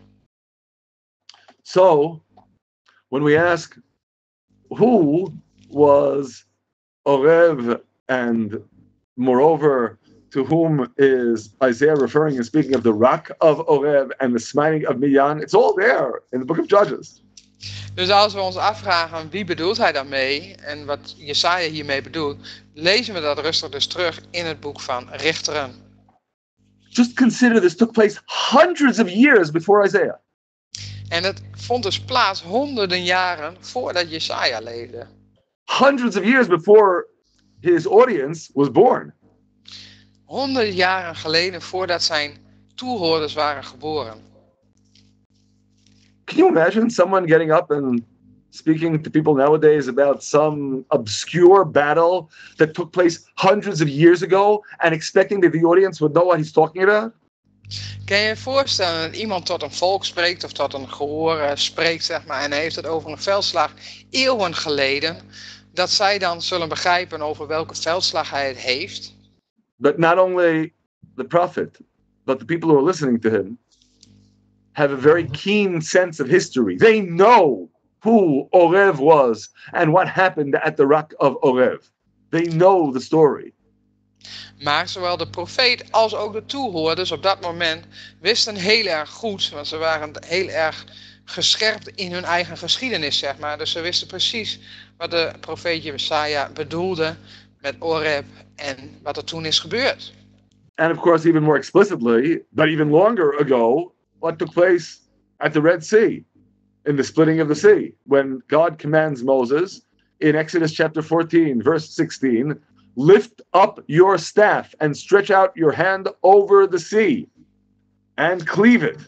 So, when we ask, who was Orev, and moreover, to whom is Isaiah referring and speaking of the rock of Orev and the smiting of Midian, it's all there in the book of Judges. Dus als we ons afvragen wie bedoelt hij daarmee en wat Jesaja hiermee bedoelt, lezen we dat rustig dus terug in het boek van Richteren. Just consider this took place hundreds of years before Isaiah. En het vond dus plaats honderden jaren voordat Jesaja leefde. Hundreds of years before his audience was born. Honderden jaren geleden voordat zijn toehoorders waren geboren. Can you imagine someone getting up and speaking to people nowadays about some obscure battle that took place hundreds of years ago and expecting that the audience would know what he's talking about? Kan je je voorstellen dat iemand tot een volk spreekt of tot een gehoor spreekt, zeg maar, en hij heeft het over een veldslag eeuwen geleden, dat zij dan zullen begrijpen over welke veldslag hij het heeft. But not only the prophet, but the people who are listening to him have a very keen sense of history. They know who Orev was and what happened at the rock of Orev. They know the story. Maar zowel de profeet als ook de toehoorders op dat moment wisten heel erg goed, want ze waren heel erg gescherpt in hun eigen geschiedenis, zeg maar. Dus ze wisten precies wat de profeet Jesaja bedoelde met Oreb en wat er toen is gebeurd. And of course, even more explicitly, but even longer ago, what took place at the Red Sea, in the splitting of the sea, when God commands Moses in Exodus chapter 14, verse 16, lift up your staff and stretch out your hand over the sea and cleave it.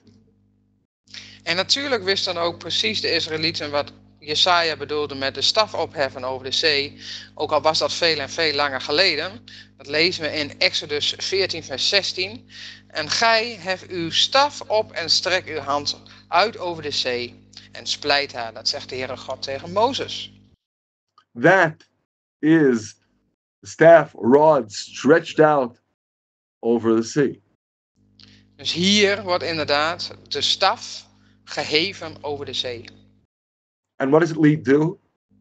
En natuurlijk wisten ook precies de Israëlieten wat Jesaja bedoelde met de staf opheffen over de zee. Ook al was dat veel en veel langer geleden. Dat lezen we in Exodus 14 vers 16. En gij hef uw staf op en strek uw hand uit over de zee en splijt haar. Dat zegt de Heere God tegen Mozes. That is the staff rod stretched out over the sea. Dus hier wordt inderdaad de staf geheven over de zee. And what does it lead to?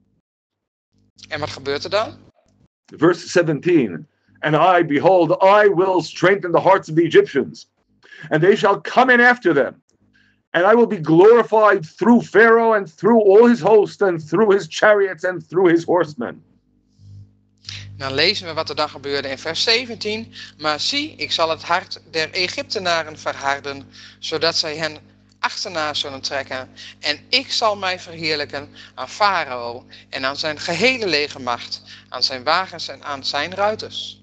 En wat gebeurt er dan? Verse 17. And I, behold, I will strengthen the hearts of the Egyptians, and they shall come in after them. And I will be glorified through Pharaoh and through all his host and through his chariots and through his horsemen. Dan lezen we wat er dan gebeurde in vers 17. Maar zie, ik zal het hart der Egyptenaren verharden, zodat zij hen achterna zullen trekken. En ik zal mij verheerlijken aan Farao en aan zijn gehele legermacht, aan zijn wagens en aan zijn ruiters.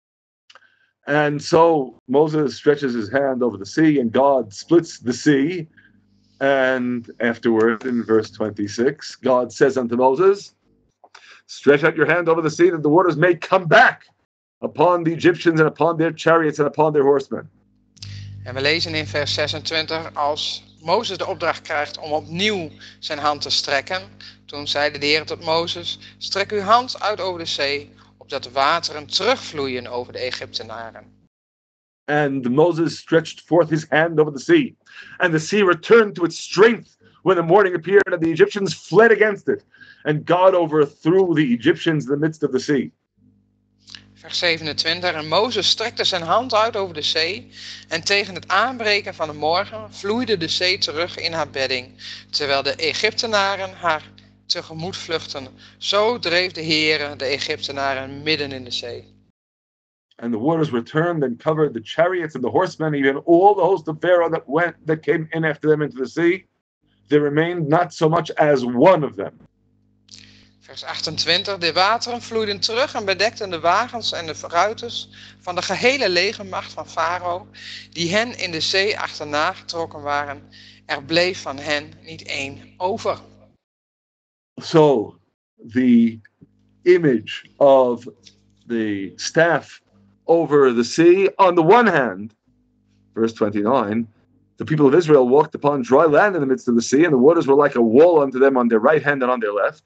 And so Moses stretches his hand over the sea, and God splits the sea. And afterward, in verse 26, God says unto Moses, stretch out your hand over the sea, that the waters may come back upon the Egyptians and upon their chariots and upon their horsemen. En we lezen in vers 26, als Mozes de opdracht krijgt om opnieuw zijn hand te strekken. Toen zeide de Heer tot Mozes, strek uw hand uit over de zee, opdat de wateren terugvloeien over de Egyptenaren. And Moses stretched forth his hand over the sea, and the sea returned to its strength when the morning appeared, and the Egyptians fled against it. And God overthrew the Egyptians in the midst of the sea. Vers 27. En Mozes strekte zijn hand uit over de zee, en tegen het aanbreken van de morgen vloeide de zee terug in haar bedding, terwijl de Egyptenaren haar tegemoet vluchtten. Zo dreef de Heere de Egyptenaren midden in de zee. And the waters returned and covered the chariots and the horsemen, even all the host of Pharaoh that came in after them into the sea. There remained not so much as one of them. Vers 28. De wateren vloeiden terug en bedekten de wagens en de ruiters van de gehele legermacht van Farao, die hen in de zee achterna getrokken waren. Er bleef van hen niet één over. So, the image of the staff over the sea, on the one hand, verse 29, the people of Israel walked upon dry land in the midst of the sea, and the waters were like a wall unto them on their right hand and on their left.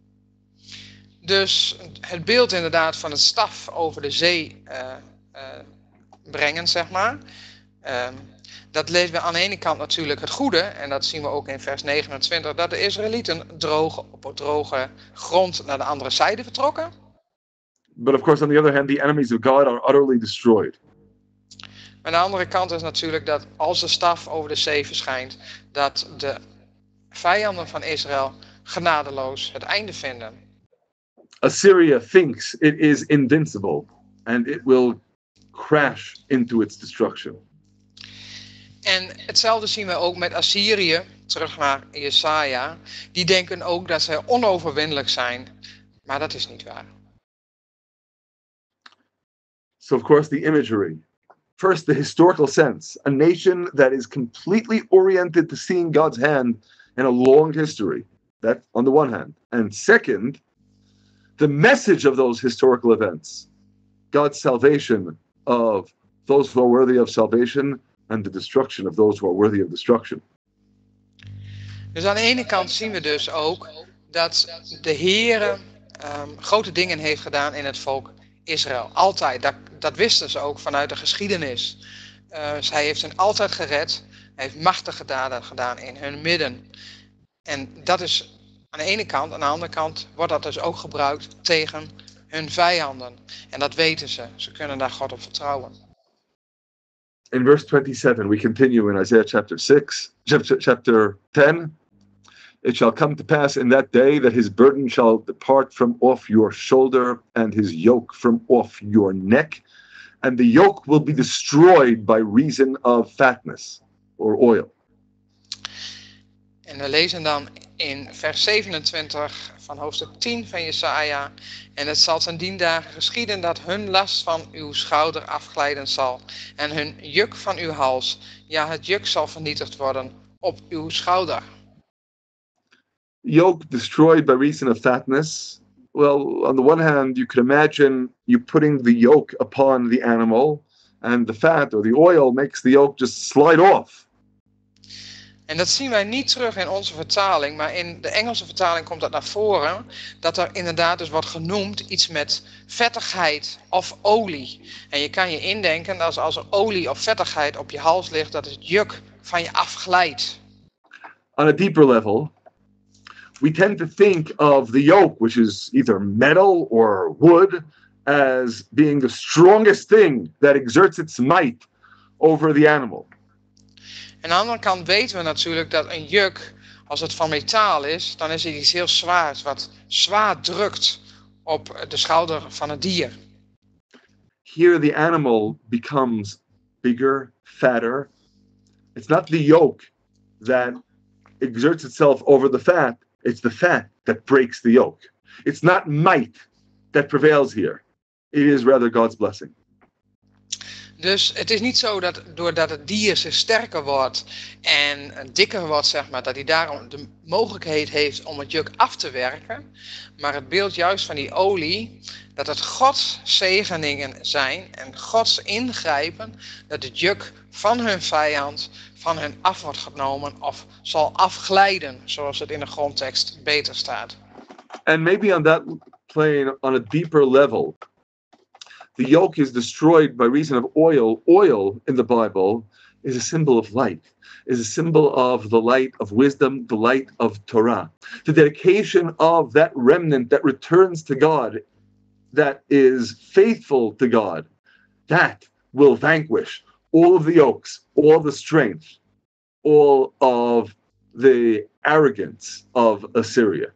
Dus het beeld inderdaad van het staf over de zee brengen, zeg maar. Dat lezen we aan de ene kant natuurlijk het goede, en dat zien we ook in vers 29, dat de Israëlieten op droge grond naar de andere zijde vertrokken. But of course, on the other hand, the enemies of God are utterly destroyed. Maar de andere kant is natuurlijk dat als de staf over de zee verschijnt, dat de vijanden van Israël genadeloos het einde vinden. Assyria thinks it is invincible, and it will crash into its destruction. En hetzelfde zien we ook met Assyrië, terug naar Jesaja. Die denken ook dat zij onoverwinnelijk zijn, maar dat is niet waar. So of course the imagery. First, the historical sense. A nation that is completely oriented to seeing God's hand in a long history. That on the one hand. And second, the message of those historical events. God's salvation of those who are worthy of salvation and the destruction of those who are worthy of destruction. Dus aan de ene kant zien we dus ook dat de Heere grote dingen heeft gedaan in het volk Israël. Altijd. Dat wisten ze ook vanuit de geschiedenis. Hij heeft hen altijd gered. Hij heeft machtige daden gedaan in hun midden. En dat is aan de ene kant. Aan de andere kant wordt dat dus ook gebruikt tegen hun vijanden. En dat weten ze. Ze kunnen daar God op vertrouwen. In verse 27, we continue in Isaiah chapter 10. It shall come to pass in that day that his burden shall depart from off your shoulder and his yoke from off your neck. And the yoke will be destroyed by reason of fatness or oil. En we lezen dan in vers 27 van hoofdstuk 10 van Jesaja. En het zal ten dien dagen geschieden dat hun last van uw schouder afglijden zal. En hun juk van uw hals. Ja, het juk zal vernietigd worden op uw schouder. Yoke destroyed by reason of fatness. Well, on the one hand, you could imagine you putting the yoke upon the animal. And the fat or the oil makes the yoke just slide off. En dat zien wij niet terug in onze vertaling, maar in de Engelse vertaling komt dat naar voren. Dat er inderdaad dus wordt genoemd iets met vettigheid of olie. En je kan je indenken dat als er olie of vettigheid op je hals ligt, dat het juk van je afglijdt. On a deeper level, we tend to think of the yoke, which is either metal or wood, as being the strongest thing that exerts its might over the animal. En aan de andere kant weten we natuurlijk dat een juk, als het van metaal is, dan is het iets heel zwaars, wat zwaar drukt op de schouder van het dier. Here the animal becomes bigger, fatter. It's not the yoke that exerts itself over the fat. It's the fat that breaks the yoke. It's not might that prevails here. It is rather God's blessing. Dus het is niet zo dat doordat het dier zich sterker wordt en dikker wordt, zeg maar, dat hij daarom de mogelijkheid heeft om het juk af te werken. Maar het beeld juist van die olie, dat het Gods zegeningen zijn en Gods ingrijpen, dat het juk van hun vijand van hen af wordt genomen of zal afglijden, zoals het in de grondtekst beter staat. And maybe on that plane, on a deeper level, the yoke is destroyed by reason of oil. Oil in the Bible is a symbol of light, is a symbol of the light of wisdom, the light of Torah. The dedication of that remnant that returns to God, that is faithful to God, that will vanquish all of the yokes, all of the strength, all of the arrogance of Assyria.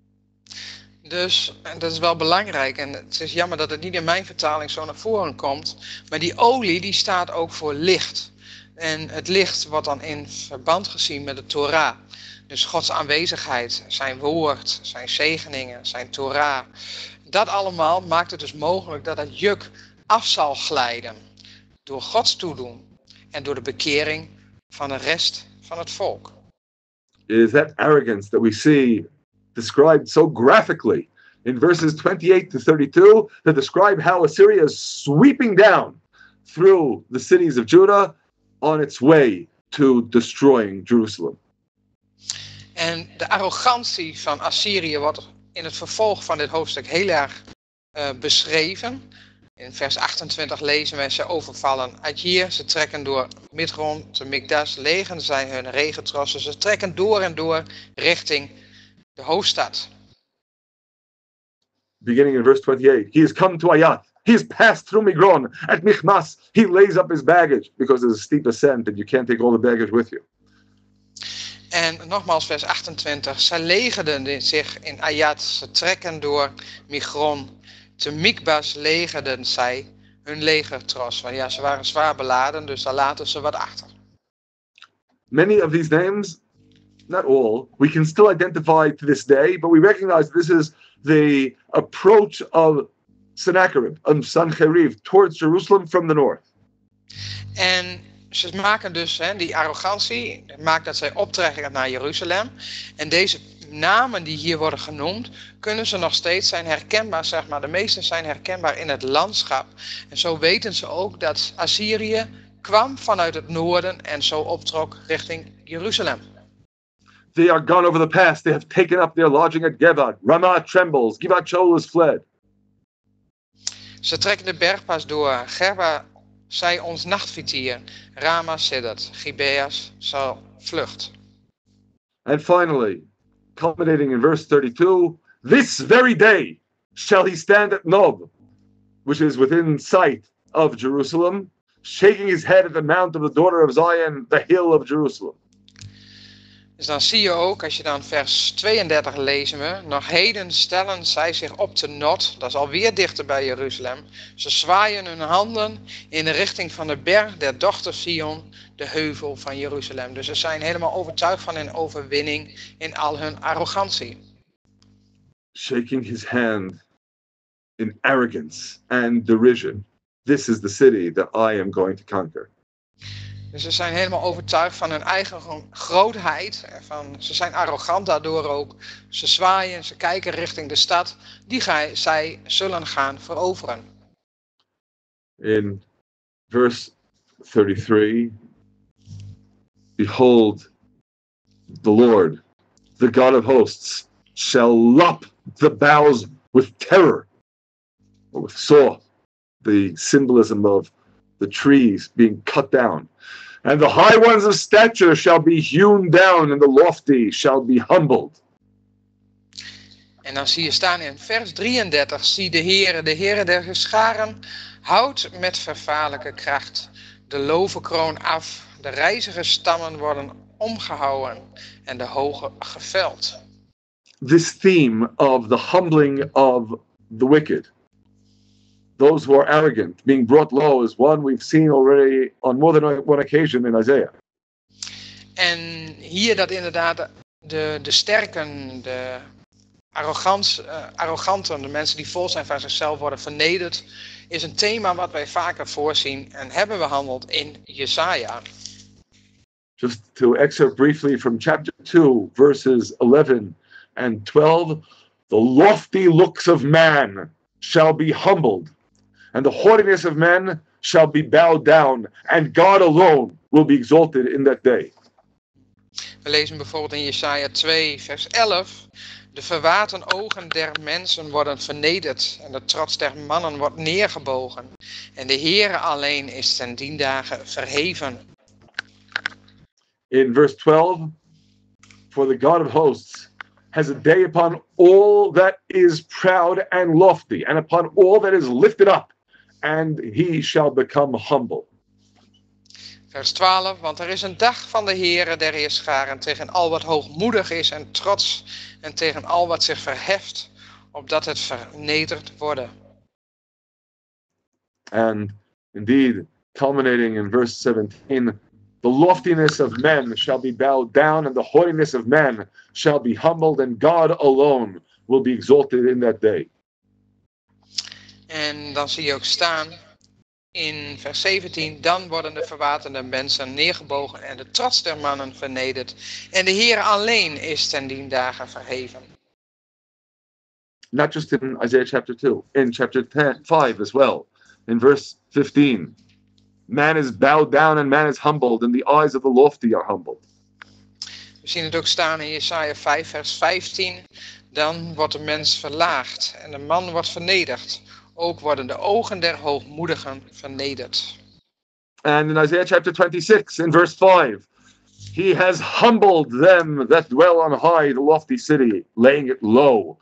Dus dat is wel belangrijk en het is jammer dat het niet in mijn vertaling zo naar voren komt. Maar die olie die staat ook voor licht. En het licht wordt dan in verband gezien met de Torah. Dus Gods aanwezigheid, zijn woord, zijn zegeningen, zijn Torah. Dat allemaal maakt het dus mogelijk dat het juk af zal glijden. Door Gods toedoen en door de bekering van de rest van het volk. It is that arrogance that we see described so graphically in verses 28 to 32 that describe how Assyria is sweeping down through the cities of Judah on its way to destroying Jerusalem. En de arrogantie van Assyrië wordt in het vervolg van dit hoofdstuk heel erg beschreven. In vers 28 lezen we: ze overvallen Adjir, ze trekken door Midron te Mikdas, legen zij hun regentrossen, ze trekken door en door richting de hoofdstad. Beginning in verse 28, he has come to Ayath, he has passed through Migron, at Michmas, he lays up his baggage, because there's a steep ascent and you can't take all the baggage with you. En nogmaals vers 28, zij legerden zich in Ayath, ze trekken door Migron. Te Mikbas legerden zij hun legertros, want ja, ze waren zwaar beladen, dus daar laten ze wat achter. Many of these names, not all, we can still identify to this day, but we recognize this is the approach of Sennacherib, Sancherib, towards Jerusalem from the north. En ze maken dus, die arrogantie, maakt dat zij optrekken naar Jeruzalem. En deze namen die hier worden genoemd, kunnen ze nog steeds zijn herkenbaar, zeg maar. De meeste zijn herkenbaar in het landschap. En zo weten ze ook dat Assyrië kwam vanuit het noorden en zo optrok richting Jeruzalem. They are gone over the pass. They have taken up their lodging at Geba. Ramah trembles. Givat Shaul is fled. Ze trekken de bergpas door. Gerba zij ons nachtvitier. Rama siddert. Gibeas zal vlucht. And finally, culminating in verse 32, this very day shall he stand at Nob, which is within sight of Jerusalem, shaking his head at the mount of the daughter of Zion, the hill of Jerusalem. Dus dan zie je ook, als je dan vers 32 lezen we, nog heden stellen zij zich op te Nod, dat is alweer dichter bij Jeruzalem. Ze zwaaien hun handen in de richting van de berg der dochter Sion, de heuvel van Jeruzalem. Dus ze zijn helemaal overtuigd van hun overwinning in al hun arrogantie. Shaking his hand in arrogance and derision. This is the city that I am going to conquer. Dus ze zijn helemaal overtuigd van hun eigen grootheid. Ze zijn arrogant daardoor ook. Ze zwaaien, ze kijken richting de stad die zij zullen gaan veroveren. In verse 33, behold, the Lord, the God of hosts, shall lop the boughs with terror, or with saw, the symbolism of the trees being cut down. And the high ones of stature shall be hewn down, and the lofty shall be humbled. En dan zie je staan in vers 33, zie de Heere der scharen, houdt met vervaarlijke kracht de lovenkroon af, de rijzige stammen worden omgehouwen en de hoge geveld. This theme of the humbling of the wicked, those who are arrogant, being brought low, is one we've seen already on more than one occasion in Isaiah. En hier dat inderdaad de sterken, de arroganten, de mensen die vol zijn van zichzelf worden vernederd, is een thema wat wij vaker voorzien en hebben behandeld in Jesaja. Just to excerpt briefly from chapter 2, verses 11 and 12, the lofty looks of man shall be humbled, and the haughtiness of men shall be bowed down, and God alone will be exalted in that day. We lezen bijvoorbeeld in Jesaja 2, vers 11. De verwaten ogen der mensen worden vernederd, en de trots der mannen wordt neergebogen. En de Heere alleen is ten dien dagen verheven. In verse 12, for the God of hosts has a day upon all that is proud and lofty, and upon all that is lifted up, and he shall become humble. Vers 12, want er is een dag van de Heere der Heerscharen tegen al wat hoogmoedig is en trots, en tegen al wat zich verheft, opdat het vernederd worden. And indeed, culminating in verse 17, the loftiness of men shall be bowed down, and the haughtiness of men shall be humbled, and God alone will be exalted in that day. En dan zie je ook staan in vers 17, dan worden de verwatende mensen neergebogen en de trots der mannen vernederd. En de Heer alleen is ten dien dagen verheven. Not just in Isaiah chapter 2, in chapter 5 as well. In verse 15, man is bowed down and man is humbled, and the eyes of the lofty are humbled. We zien het ook staan in Jesaja 5, vers 15. Dan wordt de mens verlaagd en de man wordt vernederd. Ook worden de ogen der hoogmoedigen vernederd. And in Isaiah chapter 26, in verse 5, he has humbled them that dwell on high, the lofty city, laying it low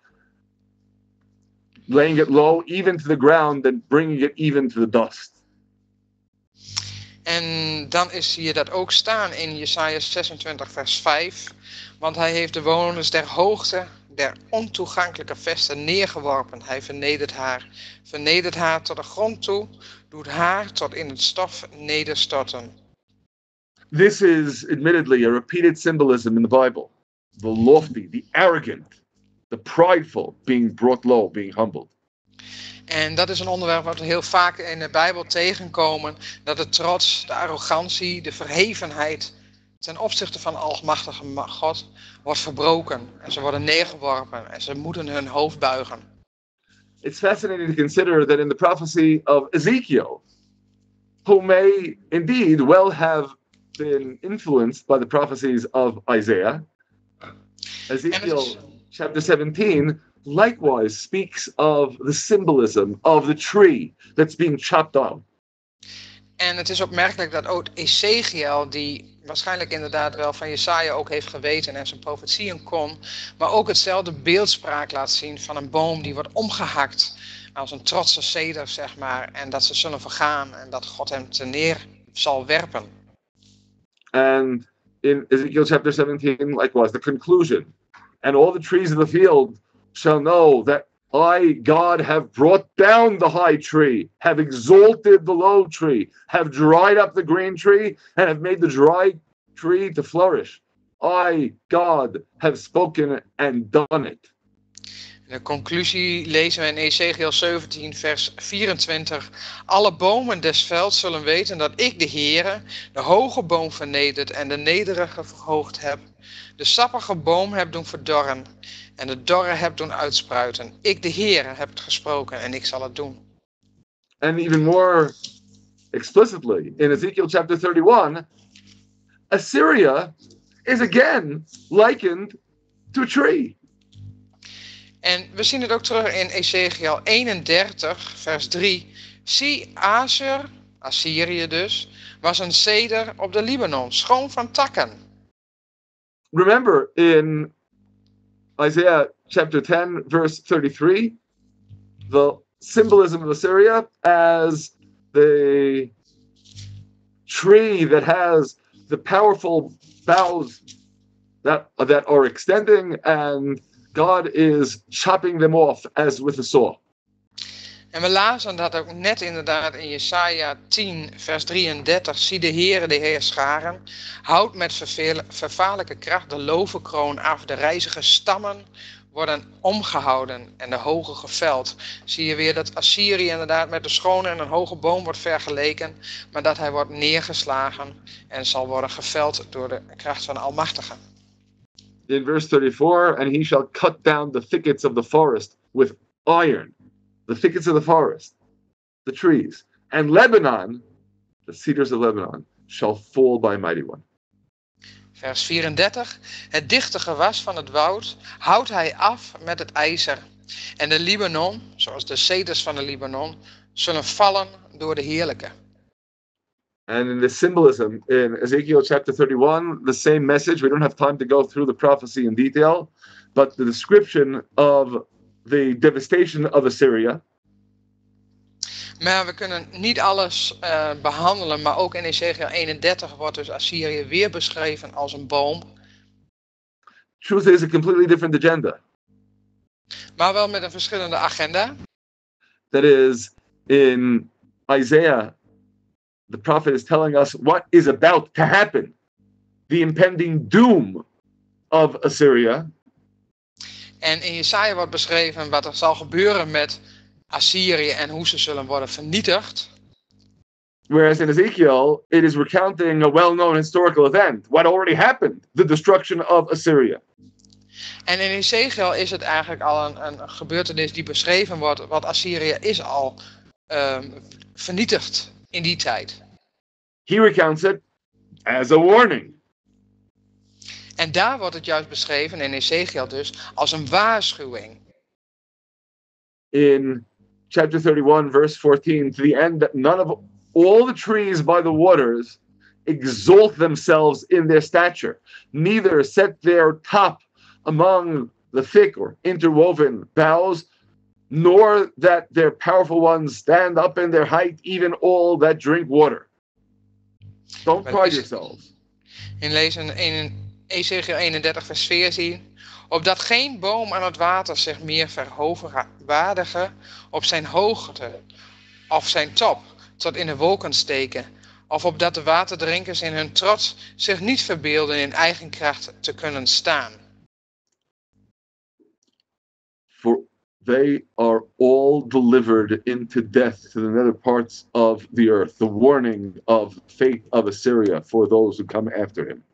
even to the ground, and bringing it even to the dust. En dan zie je dat ook staan in Jesaja 26, vers 5. Want hij heeft de woners der hoogte, der ontoegankelijke vesten neergeworpen. Hij vernedert haar tot de grond toe, doet haar tot in het stof nederstorten. This is admittedly a repeated symbolism in the Bible. The lofty, the arrogant, the prideful being brought low, being humbled. En dat is een onderwerp wat we heel vaak in de Bijbel tegenkomen. Dat de trots, de arrogantie, de verhevenheid ten opzichte van de almachtige God wordt verbroken. En ze worden neergeworpen en ze moeten hun hoofd buigen. It's fascinating to consider that in the prophecy of Ezekiel, who may indeed well have been influenced by the prophecies of Isaiah, Ezekiel chapter 17 likewise speaks of the symbolism of the tree that's being chopped down. En het is opmerkelijk dat ook Ezekiel, die waarschijnlijk inderdaad wel van Jesaja ook heeft geweten en zijn profetieën kon, maar ook hetzelfde beeldspraak laat zien van een boom die wordt omgehakt als een trotse ceder, zeg maar, en dat ze zullen vergaan en dat God hem te neer zal werpen. And in Ezekiel chapter 17, likewise, the conclusion. And all the trees of the field shall know that I, God, have brought down the high tree, have exalted the low tree, have dried up the green tree, and have made the dry tree to flourish. I, God, have spoken and done it. De conclusie lezen we in Ezekiel 17 vers 24. Alle bomen des velds zullen weten dat ik de Heere, de hoge boom vernederd en de nederige verhoogd heb. De sappige boom heb doen verdorren en de dorre heb doen uitspruiten. Ik de Heere heb het gesproken en ik zal het doen. And even more explicitly, in Ezekiel chapter 31, Assyria is again likened to a tree. En we zien het ook terug in Ezekiel 31 vers 3. Zie, Assyrië dus, was een ceder op de Libanon, schoon van takken. Remember in Isaiah chapter 10, verse 33, the symbolism of Assyria as the tree that has the powerful boughs that are extending, and God is chopping them off as with a saw. En we lazen dat ook net inderdaad in Jesaja 10 vers 33. Zie de Heere de Heerscharen, houdt met vervaarlijke kracht de lovenkroon af. De rijzige stammen worden omgehouden en de hoge geveld. Zie je weer dat Assyrië inderdaad met de schone en een hoge boom wordt vergeleken, maar dat hij wordt neergeslagen en zal worden geveld door de kracht van de Almachtige. In verse 34, and he shall cut down the thickets of the forest with iron. The thickets of the forest, the trees, and Lebanon, the cedars of Lebanon, shall fall by a mighty one. Vers 34. Het dichte gewas van het woud houdt hij af met het ijzer. En de Libanon, zoals de ceders van de Libanon, zullen vallen door de Heerlijke. And in the symbolism in Ezekiel chapter 31, the same message. We don't have time to go through the prophecy in detail, but the description of the devastation of Assyria. Maar we kunnen niet alles behandelen, maar ook in Ezekiel 31 wordt dus Assyrië weer beschreven als een boom. Truth is a completely different agenda. Maar wel met een verschillende agenda. That is, in Isaiah, the prophet is telling us what is about to happen. The impending doom of Assyria. En in Jesaja wordt beschreven wat er zal gebeuren met Assyrië en hoe ze zullen worden vernietigd. Whereas in Ezekiel, it is recounting a well-known historical event, what already happened, the destruction of Assyria. En in Ezekiel is het eigenlijk al een gebeurtenis die beschreven wordt, wat Assyrië is al vernietigd in die tijd. He recounts it as a warning. En daar wordt het juist beschreven, in Ezekiel dus, als een waarschuwing. In chapter 31, verse 14, to the end that none of all the trees by the waters exalt themselves in their stature, neither set their top among the thick or interwoven boughs, nor that their powerful ones stand up in their height, even all that drink water. Don't pride yourselves. In lezen in Ezekiel 31 vers 14. Opdat geen boom aan het water zich meer verhoogwaardige op zijn hoogte of zijn top tot in de wolken steken. Of opdat de waterdrinkers in hun trots zich niet verbeelden in eigen kracht te kunnen staan. For they are all delivered into death to the nether parts of the earth. The warning of fate of Assyria for those who come after him.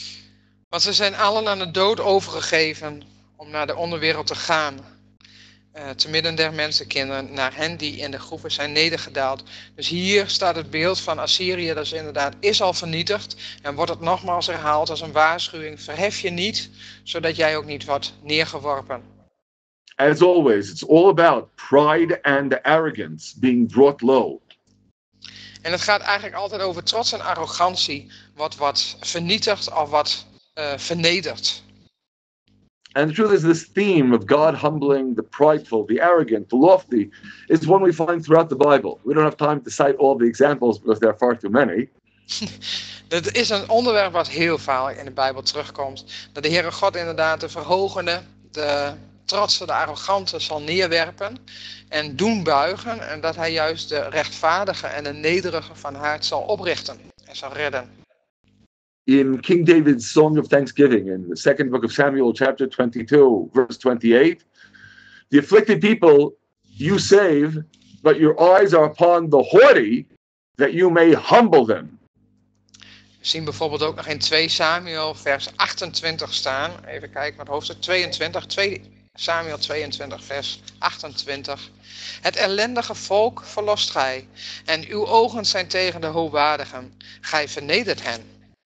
Want ze zijn allen aan de dood overgegeven om naar de onderwereld te gaan. te midden der mensenkinderen, naar hen die in de groeven zijn nedergedaald. Dus hier staat het beeld van Assyrië, dat is inderdaad, is al vernietigd. En wordt het nogmaals herhaald als een waarschuwing, verhef je niet, zodat jij ook niet wordt neergeworpen. As always, it's all about pride and arrogance being brought low. En het gaat eigenlijk altijd over trots en arrogantie, wat vernietigd of wat vernedert. And the truth is, this theme of God humbling the prideful, the arrogant, the lofty, is one we find throughout the Bible. We don't have time to cite all the examples because there are far too many. Dat is een onderwerp wat heel vaak in de Bijbel terugkomt. Dat de Heere God inderdaad de verhogende, de trotse, de arrogante zal neerwerpen en doen buigen. En dat hij juist de rechtvaardige en de nederige van hart zal oprichten en zal redden. In King David's Song of Thanksgiving, in the second book of Samuel, chapter 22, verse 28, the afflicted people you save, but your eyes are upon the haughty, that you may humble them. We zien bijvoorbeeld ook nog in 2 Samuel vers 28 staan. Even kijken met hoofdstuk 22. 2 Samuel 22 vers 28. Het ellendige volk verlost gij. En uw ogen zijn tegen de hoogwaardigen. Gij vernedert hen.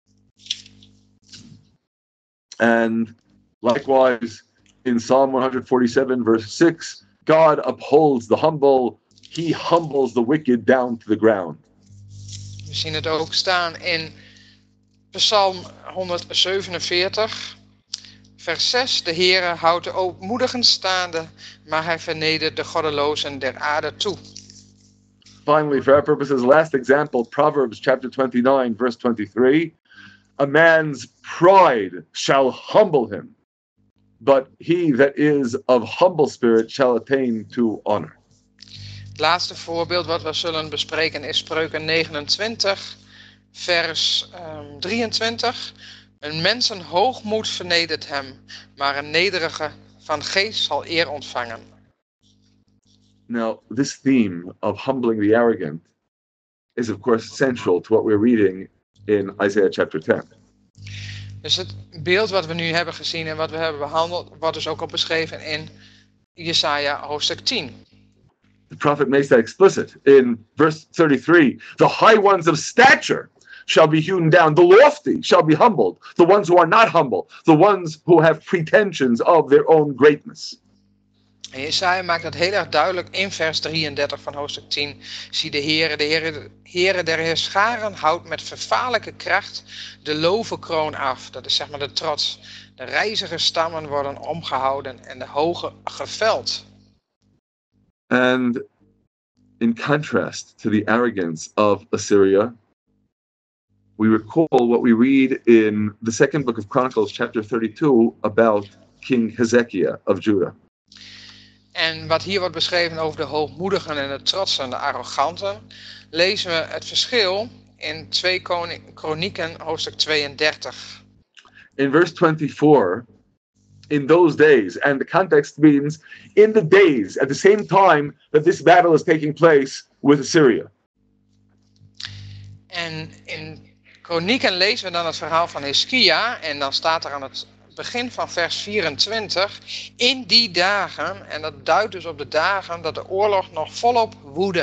And likewise, in Psalm 147, verse 6, God upholds the humble, he humbles the wicked down to the ground. We zien het ook staan in Psalm 147, vers 6. De Heere houdt de ootmoedigen staande, maar hij vernedert de goddelozen der aarde toe. Finally, for our purposes, last example, Proverbs chapter 29, verse 23. A man's pride shall humble him, but he that is of humble spirit shall attain to honor. Het laatste voorbeeld wat we zullen bespreken is Spreuken 29, vers 23. Een mensen hoogmoed vernedert hem, maar een nederige van geest zal eer ontvangen. Now, this theme of humbling the arrogant is of course central to what we're reading in Isaiah chapter 10. Dus het beeld wat we nu hebben gezien en wat we hebben behandeld, wordt dus ook al beschreven in Jesaja hoofdstuk 10. The prophet makes that explicit in verse 33. The high ones of stature shall be hewn down. The lofty shall be humbled. The ones who are not humble. The ones who have pretensions of their own greatness. En Jesaja maakt dat heel erg duidelijk in vers 33 van hoofdstuk 10. Zie de Heere der Heerscharen houdt met vervaarlijke kracht de lovenkroon af. Dat is zeg maar de trots. De rijzige stammen worden omgehouden en de hoge geveld. And in contrast to the arrogance of Assyria, we recall what we read in the second book of Chronicles, chapter 32, about King Hezekiah of Judah. En wat hier wordt beschreven over de hoogmoedigen en de trotsen, de arroganten, lezen we het verschil in 2 Kronieken, hoofdstuk 32. In verse 24, in those days, and the context means in the days, at the same time that this battle is taking place with Assyria. En in Kronieken lezen we dan het verhaal van Hiskia en dan staat er aan het begin van vers 24, in die dagen, en dat duidt dus op de dagen dat de oorlog nog volop woedde.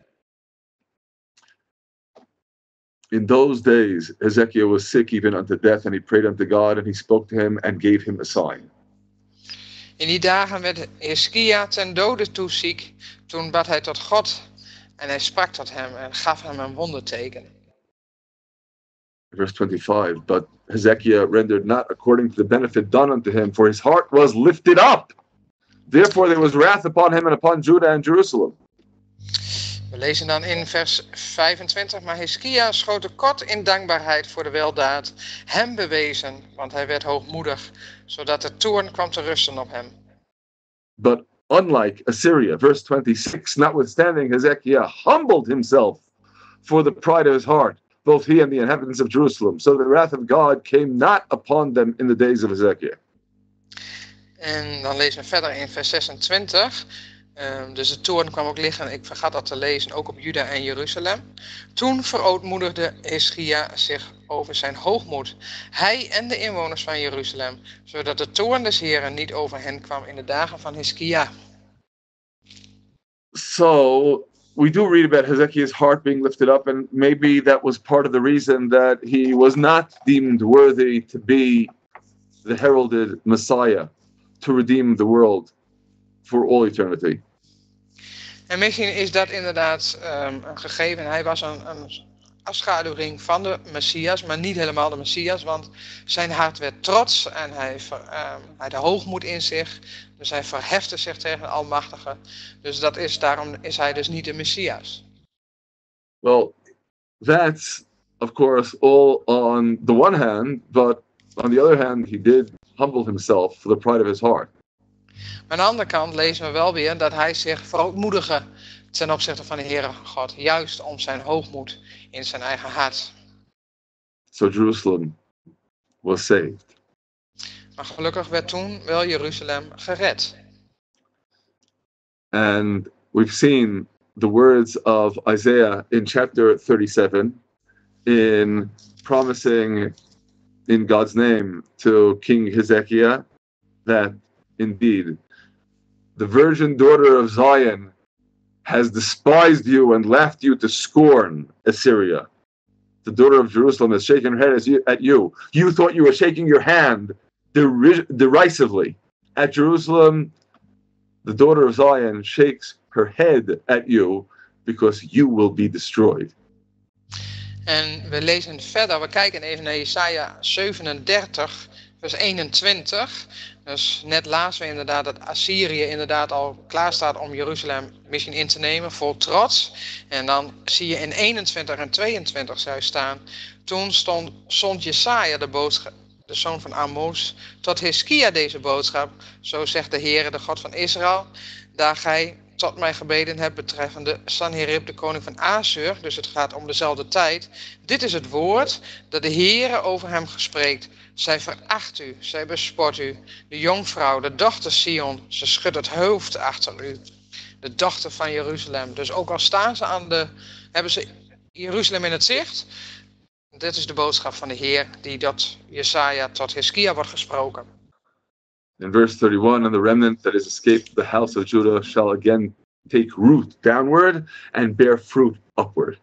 In those days, Hezekiah was sick even unto death, and he prayed unto God, and he spoke to him and gave him a sign. In die dagen werd Hiskia ten dode toe ziek, toen bad hij tot God en hij sprak tot hem en gaf hem een wonderteken. Verse 25, but Hezekiah rendered not according to the benefit done unto him, for his heart was lifted up. Therefore there was wrath upon him and upon Judah and Jerusalem. We lezen dan in vers 25, maar Hiskia schoot tekort in dankbaarheid voor de weldaad hem bewezen, want hij werd hoogmoedig, zodat de toorn kwam te rusten op hem. But unlike Assyria, verse 26, notwithstanding Hezekiah humbled himself for the pride of his heart, both he and the inhabitants of Jerusalem, so the wrath of God came not upon them in the days of Hezekiah. En dan lezen we verder in vers 26. Dus de toorn kwam ook liggen, ik vergat dat te lezen, ook op Juda en Jeruzalem. Toen verootmoedigde Hiskia zich over zijn hoogmoed, hij en de inwoners van Jeruzalem, zodat de toorn des Heren niet over hen kwam in de dagen van Hiskia. So we do read about Hezekiah's heart being lifted up, and maybe that was part of the reason that he was not deemed worthy to be the heralded Messiah to redeem the world for all eternity. En misschien is dat inderdaad een gegeven. Hij was een afschaduwing van de Messias, maar niet helemaal de Messias, want zijn hart werd trots en hij had de hoogmoed in zich. Dus hij verhefte zich tegen de Almachtige. Dus daarom is hij dus niet de Messias. Well, that's of course all on the one hand, but on the other hand, he did humble himself for the pride of his heart. Maar aan de andere kant lezen we wel weer dat hij zich verootmoedigde ten opzichte van de Heere God, juist om zijn hoogmoed in zijn eigen hart. So Jerusalem was saved. Maar gelukkig werd toen wel Jeruzalem gered. And we've seen the words of Isaiah in chapter 37 in promising in God's name to King Hezekiah that indeed the virgin daughter of Zion has despised you and laughed you to scorn, Assyria. The daughter of Jerusalem has shaken her head at you. You thought you were shaking your hand derisively. At Jerusalem, the daughter of Zion shakes her head at you because you will be destroyed. En we lezen verder, we kijken even naar Jesaja 37, vers 21. Dus net lazen we inderdaad dat Assyrië inderdaad al klaar staat om Jeruzalem misschien in te nemen, vol trots. En dan zie je in 21 en 22 zou staan, toen zond Jesaja de zoon van Amos, tot Hiskia deze boodschap. Zo zegt de Heere, de God van Israël, daar gij tot mij gebeden hebt betreffende Sanherib, de koning van Assur. Dus het gaat om dezelfde tijd. Dit is het woord dat de Heere over hem gespreekt. Zij veracht u, zij bespot u. De jonkvrouw, de dochter Sion, ze schudt het hoofd achter u. De dochter van Jeruzalem. Dus ook al staan ze hebben ze Jeruzalem in het zicht. Dit is de boodschap van de Heer die tot Jesaja, tot Hiskia wordt gesproken. In verse 31, and the remnant that is escaped the house of Judah shall again take root downward and bear fruit upward.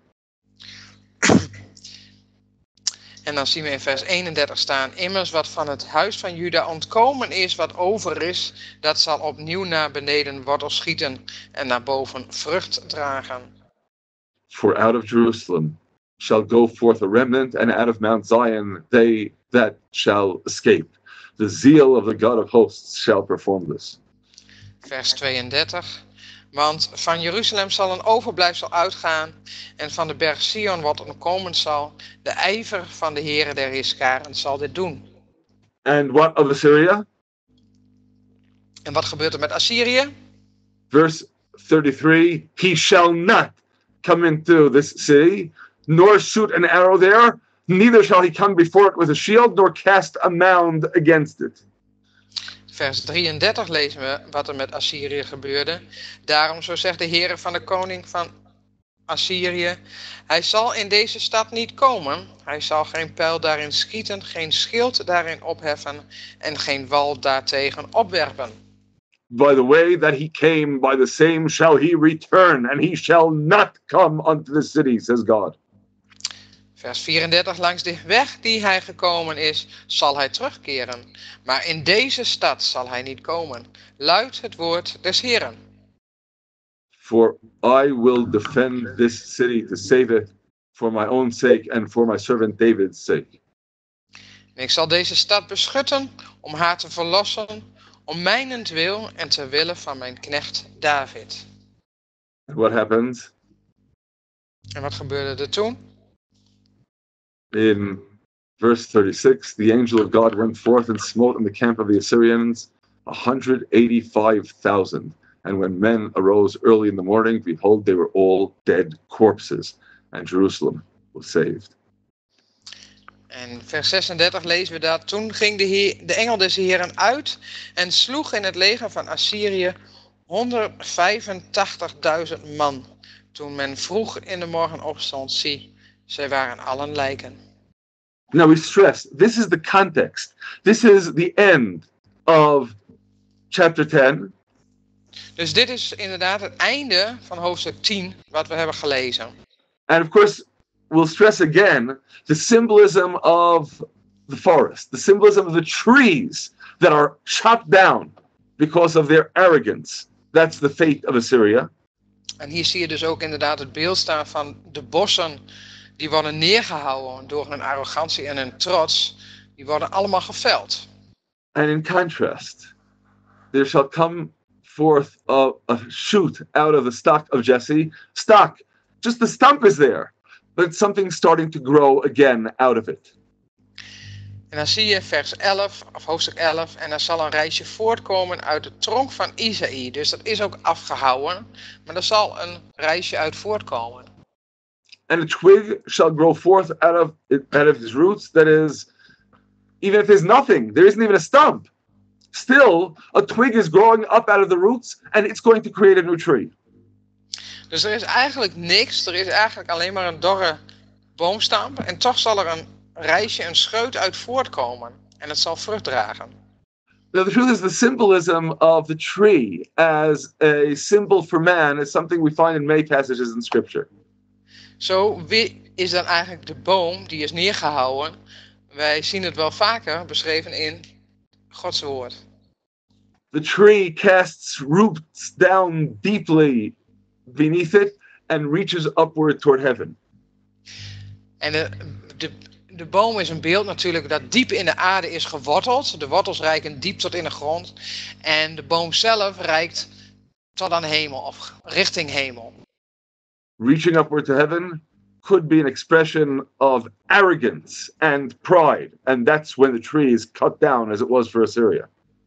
En dan zien we in vers 31 staan, immers wat van het huis van Juda ontkomen is, wat over is, dat zal opnieuw naar beneden wortel schieten en naar boven vrucht dragen. For out of Jerusalem shall go forth a remnant, and out of Mount Zion they that shall escape. The zeal of the God of hosts shall perform this. Vers 32. Want van Jeruzalem zal een overblijfsel uitgaan en van de berg Sion wat ontkomen zal. De ijver van de Heere der Heerscharen zal dit doen. And what of Assyria? En wat gebeurt er met Assyrië? Verse 33, he shall not come into this city, nor shoot an arrow there, neither shall he come before it with a shield, nor cast a mound against it. Vers 33 lezen we wat er met Assyrië gebeurde. Daarom, zo zegt de Heere van de koning van Assyrië, hij zal in deze stad niet komen. Hij zal geen pijl daarin schieten, geen schild daarin opheffen en geen wal daartegen opwerpen. By the way that he came, by the same shall he return, and he shall not come unto the city, says God. Vers 34, langs de weg die hij gekomen is, zal hij terugkeren. Maar in deze stad zal hij niet komen. Luidt het woord des Heeren. For I will defend this city to save it for my own sake and for my servant David's sake. En ik zal deze stad beschutten om haar te verlossen, om mijnentwil en ter wille van mijn knecht David. And what happened? En wat gebeurde er toen? In verse 36, the angel of God went forth and smote in the camp of the Assyrians 185,000. And when men arose early in the morning, behold, they were all dead corpses. And Jerusalem was saved. En vers 36 lezen we dat. Toen ging de engel des Heeren uit en sloeg in het leger van Assyrië 185.000 man. Toen men vroeg in de morgen opstond, zie, zij waren allen lijken. Now we stress, this is the context. This is the end of chapter 10. Dus dit is inderdaad het einde van hoofdstuk 10 wat we hebben gelezen. And of course, we'll stress again the symbolism of the forest, the symbolism of the trees that are chopped down because of their arrogance. That's the fate of Assyria. En hier zie je dus ook inderdaad het beeld staan van de bossen die worden neergehouden door hun arrogantie en hun trots. Die worden allemaal geveld. And in contrast, there shall come forth a shoot out of the stock of Jesse. Stock, just the stump is there, but something's starting to grow again out of it. En dan zie je vers 11, of hoofdstuk 11, en er zal een rijsje voortkomen uit de tronk van Isaïe. Dus dat is ook afgehouwen, maar er zal een rijsje uit voortkomen. And a twig shall grow forth out of his roots. That is, even if there's nothing, there isn't even a stump. Still, a twig is growing up out of the roots, and it's going to create a new tree. Dus er is eigenlijk niks, er is eigenlijk alleen maar een dorre boomstam. En toch zal er een rijsje, een scheut uit voortkomen. En het zal vrucht dragen. Now, the truth is the symbolism of the tree as a symbol for man is something we find in many passages in Scripture. Zo is dan eigenlijk de boom die is neergehouden. Wij zien het wel vaker beschreven in Gods woord. The tree casts roots down deeply beneath it and reaches upward toward heaven. En de boom is een beeld natuurlijk dat diep in de aarde is geworteld. De wortels reiken diep tot in de grond. En de boom zelf reikt tot aan de hemel of richting hemel. Reaching upward to heaven could be an expression of arrogance and pride. And that's when the tree is cut down as it was for Assyria.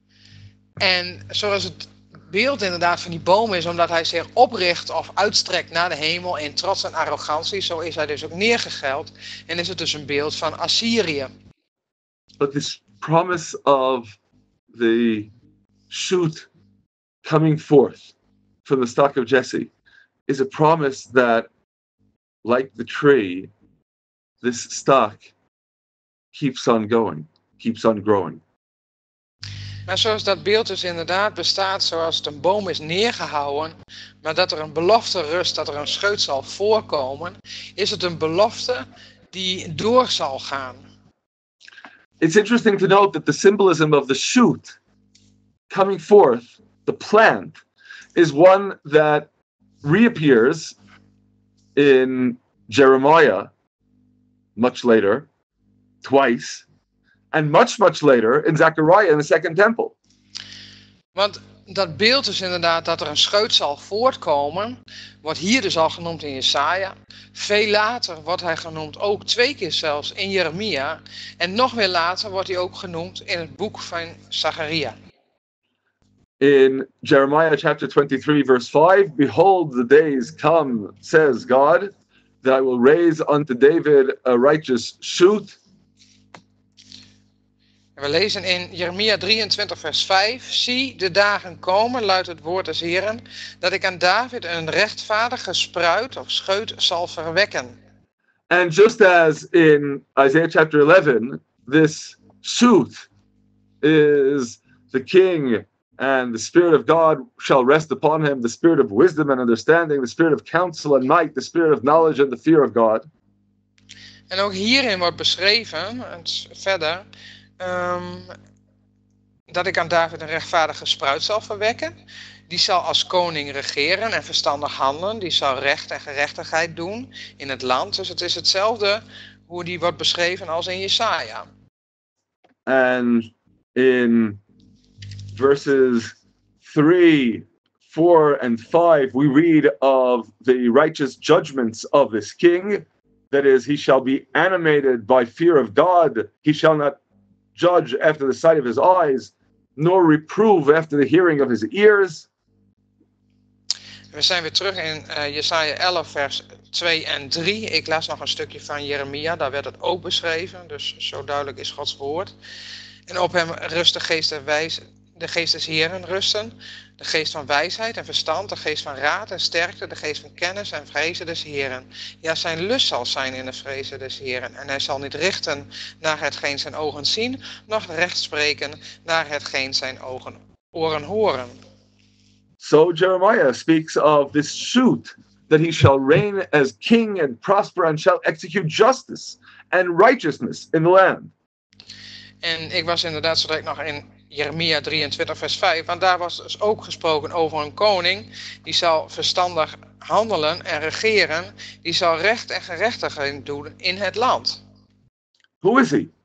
En zoals het beeld inderdaad van die boom is, omdat hij zich opricht of uitstrekt naar de hemel in trots en arrogantie, zo is hij dus ook neergegeld. En is het dus een beeld van Assyrië. But this promise of the shoot coming forth from the stock of Jesse is a promise that, like the tree, this stock keeps on going, keeps on growing. Maar zoals dat beeld dus inderdaad bestaat, zoals het een boom is neergehouden, maar dat er een belofte rust, dat er een scheut zal voorkomen, is het een belofte die door zal gaan. It's interesting to note that the symbolism of the shoot coming forth, the plant, is one that reappears in Jeremiah much later, twice, and much later in Zechariah in the second temple. Want dat beeld is inderdaad dat er een scheut zal voortkomen, wordt hier dus al genoemd in Jesaja. Veel later wordt hij genoemd, ook 2 keer zelfs, in Jeremia. En nog weer later wordt hij ook genoemd in het boek van Zacharia. In Jeremiah chapter 23 verse 5, behold the days come, says God, that I will raise unto David a righteous shoot. We lezen in Jeremia 23 vers 5. Zie, de dagen komen, luidt het woord des Heren, dat ik aan David een rechtvaardige spruit of scheut zal verwekken. And just as in Isaiah chapter 11, this shoot is the king, and the Spirit of God shall rest upon him, the Spirit of wisdom and understanding, the Spirit of counsel and might, the Spirit of knowledge and the fear of God. En ook hierin wordt beschreven, verder, dat ik aan David een rechtvaardige spruit zal verwekken. Die zal als koning regeren en verstandig handelen. Die zal recht en gerechtigheid doen in het land. Dus het is hetzelfde hoe die wordt beschreven als in Jesaja. And in verses 3, 4, and 5, we read of the righteous judgments of this king. That is, he shall be animated by fear of God. He shall not judge after the sight of his eyes, nor reprove after the hearing of his ears. We zijn weer terug in Jesaja 11 vers 2 en 3. Ik las nog een stukje van Jeremia, daar werd het ook beschreven. Dus zo duidelijk is Gods woord. En op hem rust de geest des Heren rusten. De geest van wijsheid en verstand, de geest van raad en sterkte, de geest van kennis en vrezen des Heren. Ja, zijn lust zal zijn in de vrezen des Heren. En hij zal niet richten naar hetgeen zijn ogen zien, noch recht spreken naar hetgeen zijn oren horen. So Jeremiah speaks of this shoot, that he shall reign as king and prosper and shall execute justice and righteousness in the land. En ik was inderdaad zo direct nog in Jeremia 23 vers 5, want daar was dus ook gesproken over een koning, die zal verstandig handelen en regeren, die zal recht en gerechtigheid doen in het land. Who is he?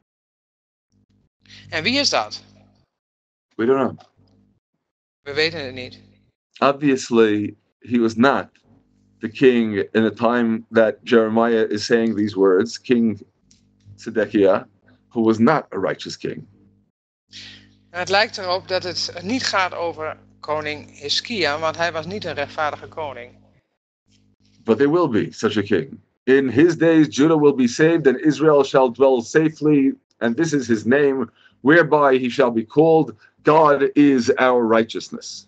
En wie is dat? We don't know. We weten het niet. Obviously, he was not the king in the time that Jeremiah is saying these words, King Zedekiah, who was not a righteous king. En het lijkt erop dat het niet gaat over koning Hiskia, want hij was niet een rechtvaardige koning. But there will be such a king. In his days, Judah will be saved, and Israel shall dwell safely, and this is his name, whereby he shall be called, God is our righteousness.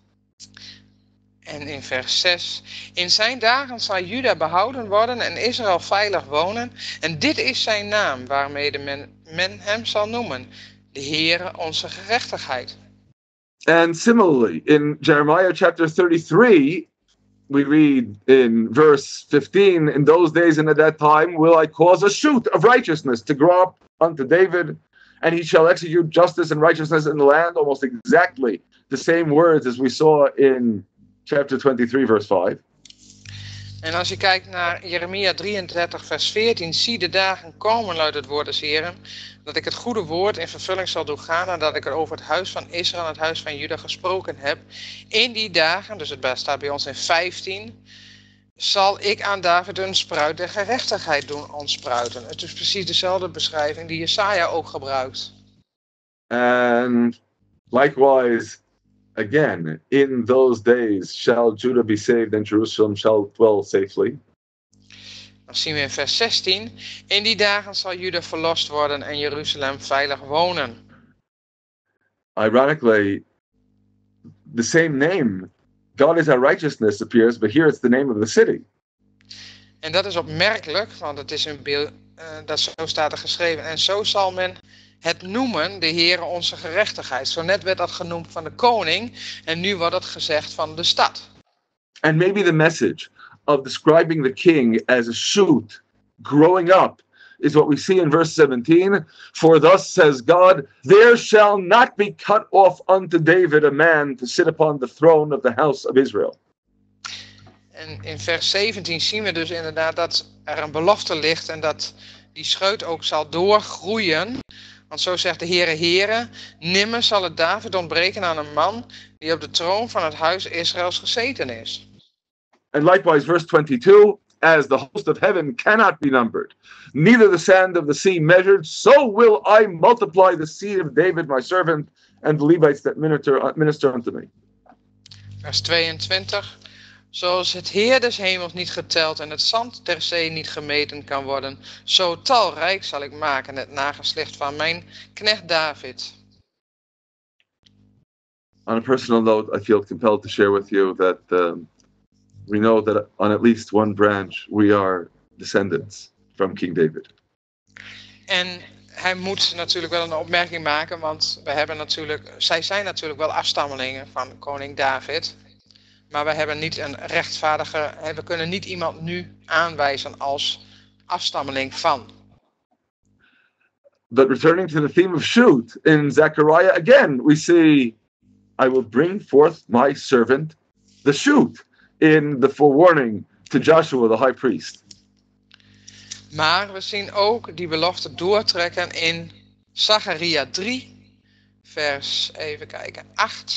En in vers 6, in zijn dagen zal Juda behouden worden en Israël veilig wonen. En dit is zijn naam, waarmee men hem zal noemen, de Heere onze gerechtigheid. And similarly, in Jeremiah chapter 33, we read in verse 15, in those days and at that time will I cause a shoot of righteousness to grow up unto David, and he shall execute justice and righteousness in the land. Almost exactly the same words as we saw in chapter 23, verse 5. En als je kijkt naar Jeremia 33, vers 14, zie de dagen komen, luidt het woord des Heren, dat ik het goede woord in vervulling zal doen gaan en dat ik er over het huis van Israël en het huis van Juda gesproken heb. In die dagen, dus het staat bij ons in 15, zal ik aan David een spruit der gerechtigheid doen ontspruiten. Het is precies dezelfde beschrijving die Jesaja ook gebruikt. And likewise, again, in those days shall Judah be saved and Jerusalem shall dwell safely. Dan zien we in vers 16, in die dagen zal Juda verlost worden en Jeruzalem veilig wonen. Ironically, the same name, God is our righteousness, appears, but here it's the name of the city. En dat is opmerkelijk, want het is een beeld, dat zo staat er geschreven. En zo zal men het noemen, de Heere onze gerechtigheid. Zo net werd dat genoemd van de koning en nu wordt het gezegd van de stad. And maybe the message of describing the king as a shoot growing up is what we see in verse 17. For thus says God, there shall not be cut off unto David a man to sit upon the throne of the house of Israel. En in vers 17 zien we dus inderdaad dat er een belofte ligt en dat die scheut ook zal doorgroeien. Want zo zegt de Heere, nimmer zal het David ontbreken aan een man die op de troon van het huis Israëls gezeten is. And likewise, verse 22, as the host of heaven cannot be numbered, neither the sand of the sea measured, so will I multiply the seed of David my servant and the Levites that minister unto me. Vers 22. Zoals het Heer des hemels niet geteld en het zand der zee niet gemeten kan worden, zo talrijk zal ik maken het nageslacht van mijn knecht David. On a personal note, I feel compelled to share with you that we know that on at least one branch we are descendants from King David. En hij moet natuurlijk wel een opmerking maken, want zij zijn natuurlijk wel afstammelingen van koning David. Maar we hebben niet een rechtvaardige, we kunnen niet iemand nu aanwijzen als afstammeling van. But returning to the theme of shoot, in Zechariah again we see, I will bring forth my servant, the shoot, in the forewarning to Joshua the high priest. Maar we zien ook die belofte doortrekken in Zacharia 3, vers, even kijken, 8.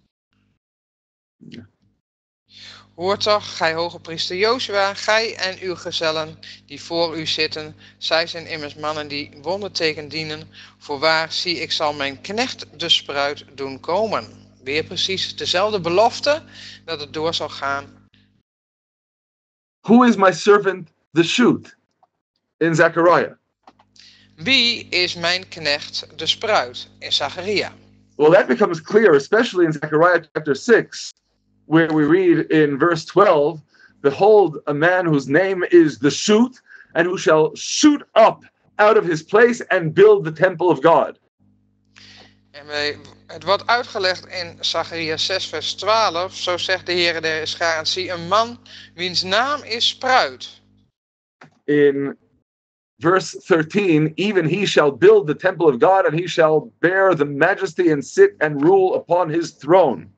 Ja. Hoor toch, gij hoge priester Jozua, gij en uw gezellen die voor u zitten, zij zijn immers mannen die wonderteken dienen. Voorwaar, zie, ik zal mijn knecht de spruit doen komen. Weer precies dezelfde belofte dat het door zal gaan. Who is my servant, the shoot, in Zechariah? Wie is mijn knecht de spruit in Zacharia? Well, that becomes clear, especially in Zechariah chapter 6, where we read in verse 12, behold, a man whose name is the shoot, and who shall shoot up out of his place and build the temple of God. Het wordt uitgelegd in Zacharia 6 vers 12. Zo zegt de Heere der scharen, zie een man wiens naam is Spruit. In verse 13, even he shall build the temple of God, and he shall bear the majesty and sit and rule upon his throne.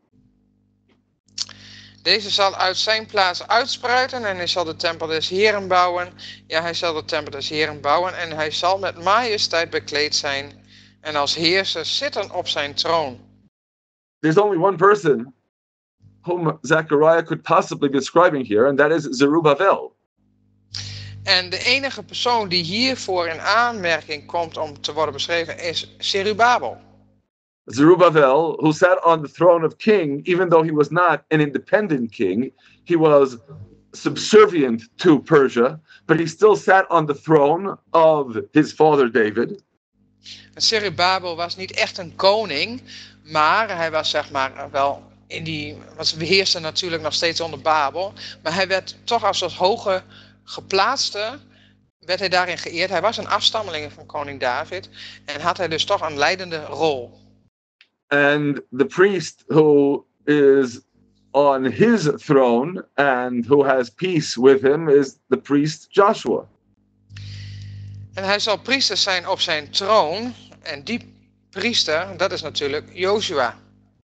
Deze zal uit zijn plaats uitspruiten en hij zal de tempel des Heeren bouwen. Ja, hij zal de tempel des Heeren bouwen en hij zal met majesteit bekleed zijn en als heerser zitten op zijn troon. There's only one person whom Zechariah could possibly be describing here, and that is Zerubbabel. En de enige persoon die hiervoor in aanmerking komt om te worden beschreven is Zerubabel. Zerubbabel, who sat on the throne of king, even though he was not an independent king, he was subservient to Persia, but he still sat on the throne of his father David. En Zerubabel was niet echt een koning, maar hij was zeg maar wel want we heersten natuurlijk nog steeds onder Babel, maar hij werd toch als het hoge geplaatste, werd hij daarin geëerd. Hij was een afstammeling van koning David en had hij dus toch een leidende rol. And the priest who is on his throne and who has peace with him is the priest Joshua. En hij zal priester zijn op zijn troon. En die priester, dat is natuurlijk Joshua.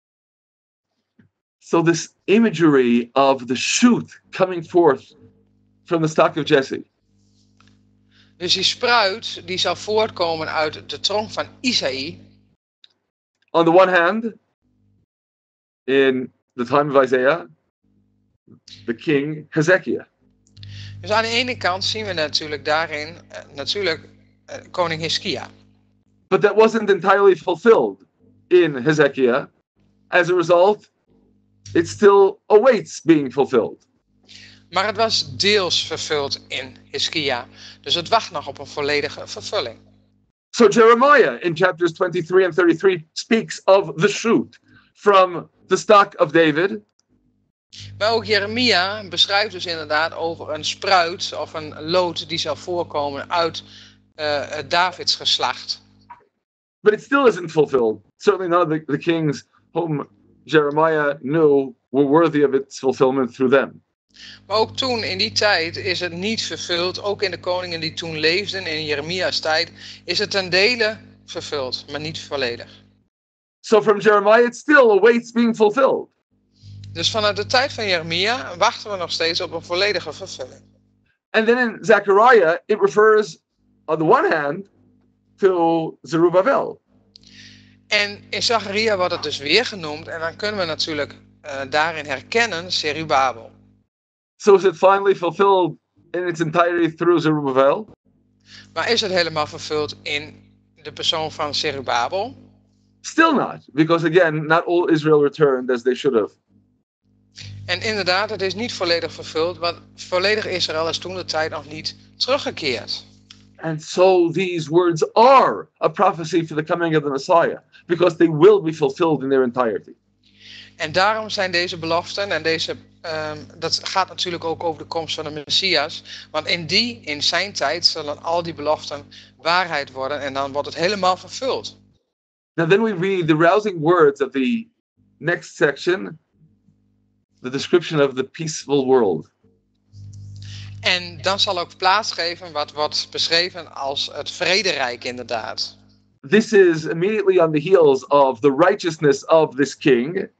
So this imagery of the shoot coming forth from the stock of Jesse. Dus die spruit, die zal voortkomen uit de tronk van Isaïe. On the one hand, in the time of Isaiah, the king Hezekiah. Dus aan de ene kant zien we natuurlijk daarin koning Hiskia. But that wasn't entirely fulfilled in Hezekiah. As a result, it still awaits being fulfilled. Maar het was deels vervuld in Hiskia. Dus het wacht nog op een volledige vervulling. So Jeremiah in chapters 23 and 33 speaks of the shoot from the stock of David. Maar ook Jeremia beschrijft dus inderdaad over een spruit of een loot die zal voorkomen uit het Davids geslacht. But it still isn't fulfilled. Certainly none of the kings whom Jeremiah knew were worthy of its fulfillment through them. Maar ook toen, in die tijd, is het niet vervuld. Ook in de koningen die toen leefden, in Jeremia's tijd, is het ten dele vervuld, maar niet volledig. So from Jeremiah, it still awaits being fulfilled. Dus vanuit de tijd van Jeremia wachten we nog steeds op een volledige vervulling. And then in Zechariah, it refers, on the one hand, to Zerubbabel. En in Zacharia wordt het dus weer genoemd, en dan kunnen we natuurlijk daarin herkennen Zerubabel. So is it finally fulfilled in its entirety through Zerubbabel? Maar is het helemaal vervuld in de persoon van Zerubabel? Still not, because again, not all Israel returned as they should have. En inderdaad, het is niet volledig vervuld, want volledig Israël is toen de tijd nog niet teruggekeerd. And so these words are a prophecy for the coming of the Messiah, because they will be fulfilled in their entirety. En daarom zijn deze beloften, en dat gaat natuurlijk ook over de komst van de Messias, want in zijn tijd zullen al die beloften waarheid worden en dan wordt het helemaal vervuld. Now then we read the rousing words of the next section, the description of the peaceful world. En dan zal ook plaatsgeven wat wordt beschreven als het vrederijk inderdaad. This is immediately on the heels of the righteousness of this king.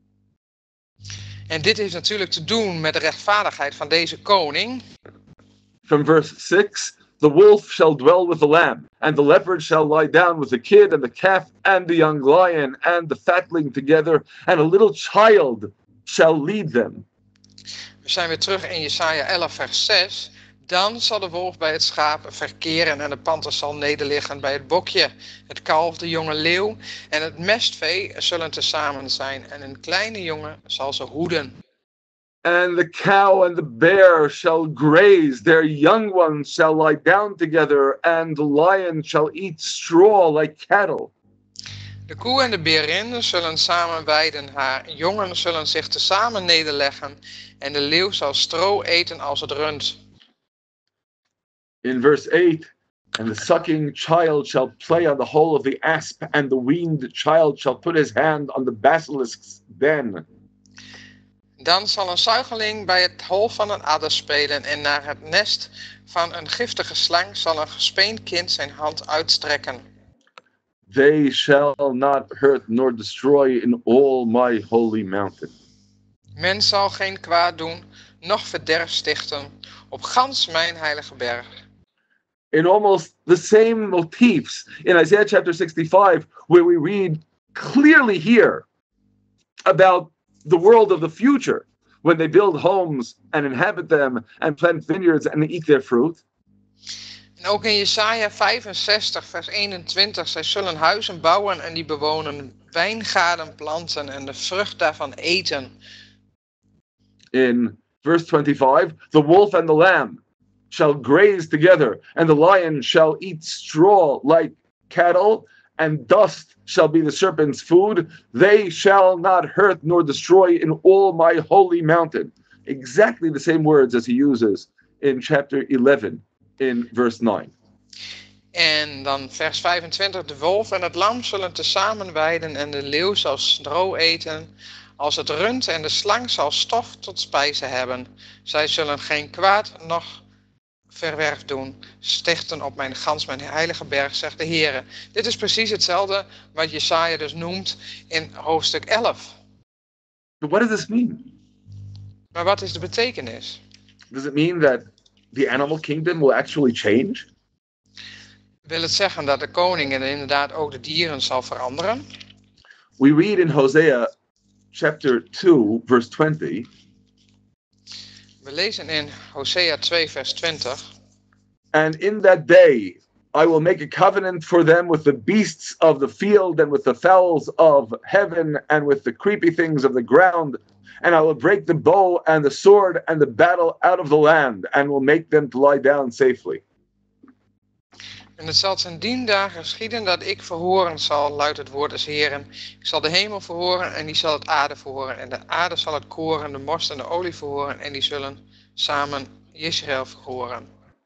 En dit heeft natuurlijk te doen met de rechtvaardigheid van deze koning. From verse 6, the wolf shall dwell with the lamb, and the leopard shall lie down with the kid and the calf and the young lion and the fatling together, and a little child shall lead them. We zijn weer terug in Jesaja 11 vers 6. Dan zal de wolf bij het schaap verkeren en de panter zal nederliggen bij het bokje. Het kalf, de jonge leeuw en het mestvee zullen tezamen zijn en een kleine jongen zal ze hoeden. And the cow and the bear shall graze, their young ones shall lie down together, and the lion shall eat straw like cattle. De koe en de berin zullen samen weiden, haar jongen zullen zich tezamen nederleggen en de leeuw zal stro eten als het rund. In verse 8, And the sucking child shall play on the hole of the asp, and the weaned child shall put his hand on the basilisk's den. Dan zal een zuigeling bij het hol van een adder spelen en naar het nest van een giftige slang zal een gespeend kind zijn hand uitstrekken. They shall not hurt nor destroy in all my holy mountain. Men zal geen kwaad doen, noch verderf stichten op gans mijn heilige berg. In almost the same motifs in Isaiah chapter 65, where we read clearly here about the world of the future, when they build homes and inhabit them and plant vineyards and eat their fruit. En ook in Jesaja 65 vers 21, zij zullen huizen bouwen en die bewonen, wijngaarden planten en de vrucht daarvan eten. In verse 25, the wolf and the lamb shall graze together, and the lion shall eat straw like cattle, and dust shall be the serpent's food. They shall not hurt nor destroy in all my holy mountain. Exactly the same words as he uses in chapter 11 in verse 9. En dan vers 25, de wolf en het lam zullen tezamen weiden en de leeuw zal stro eten. Als het rund en de slang zal stof tot spijze hebben. Zij zullen geen kwaad noch verwerf doen, stichten op mijn gans, mijn heilige berg, zegt de Heere. Dit is precies hetzelfde wat Jesaja dus noemt in hoofdstuk 11. But what does this mean? Maar wat is de betekenis? Does it mean that the animal kingdom will actually change? Wil het zeggen dat de koning en inderdaad ook de dieren zal veranderen? We read in Hosea chapter 2, verse 20. We lezen in Hosea 2 vers 20. And in that day I will make a covenant for them with the beasts of the field and with the fowls of heaven and with the creepy things of the ground. And I will break the bow and the sword and the battle out of the land and will make them to lie down safely. En het zal ten dien dagen geschieden dat ik verhoren zal, luidt het woord des Heeren. Ik zal de hemel verhoren en die zal het aarde verhoren. En de aarde zal het koren, de most en de olie verhoren. En die zullen samen Israël verhoren.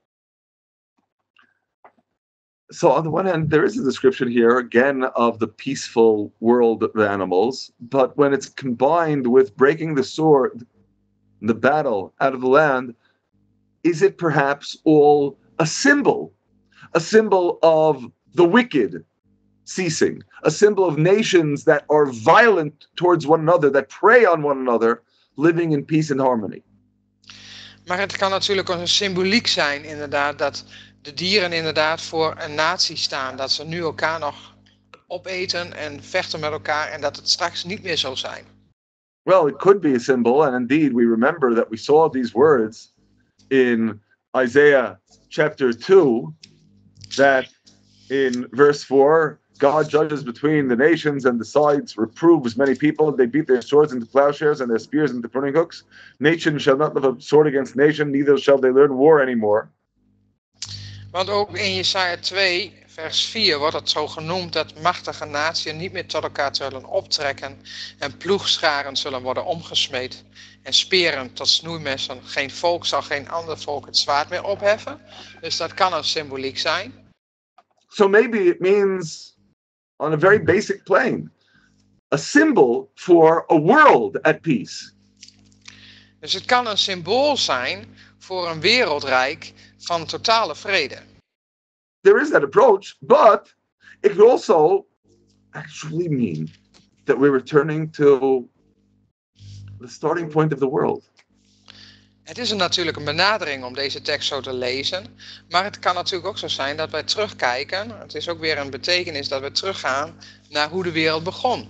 So on the one hand, there is a description here again of the peaceful world of the animals. But when it's combined with breaking the sword, the battle out of the land, is it perhaps all a symbol? A symbol of the wicked ceasing, a symbol of nations that are violent towards one another, that prey on one another, living in peace and harmony. Maar het kan natuurlijk ook een symboliek zijn, inderdaad, dat de dieren inderdaad voor een natie staan. Dat ze nu elkaar nog opeten en vechten met elkaar en dat het straks niet meer zal zijn. Well, it could be a symbol, and indeed we remember that we saw these words in Isaiah chapter 2, that in verse 4, God judges between the nations and decides, reproves many people. They beat their swords into plowshares and their spears into pruning hooks. Nation shall not lift up sword against nation, neither shall they learn war anymore. Want ook in Jesaja 2, vers 4 wordt het zo genoemd dat machtige naties niet meer tot elkaar zullen optrekken en ploegscharen zullen worden omgesmeed en speren tot snoeimessen. Geen volk zal geen ander volk het zwaard meer opheffen. Dus dat kan een symboliek zijn. So maybe it means, on a very basic plane, a symbol for a world at peace. Dus het kan een symbool zijn voor een wereldrijk van totale vrede. There is that approach, but it could also actually mean that we're returning to the starting point of the world. Het is natuurlijk een benadering om deze tekst zo te lezen, maar het kan natuurlijk ook zo zijn dat wij terugkijken. Het is ook weer een betekenis dat we teruggaan naar hoe de wereld begon.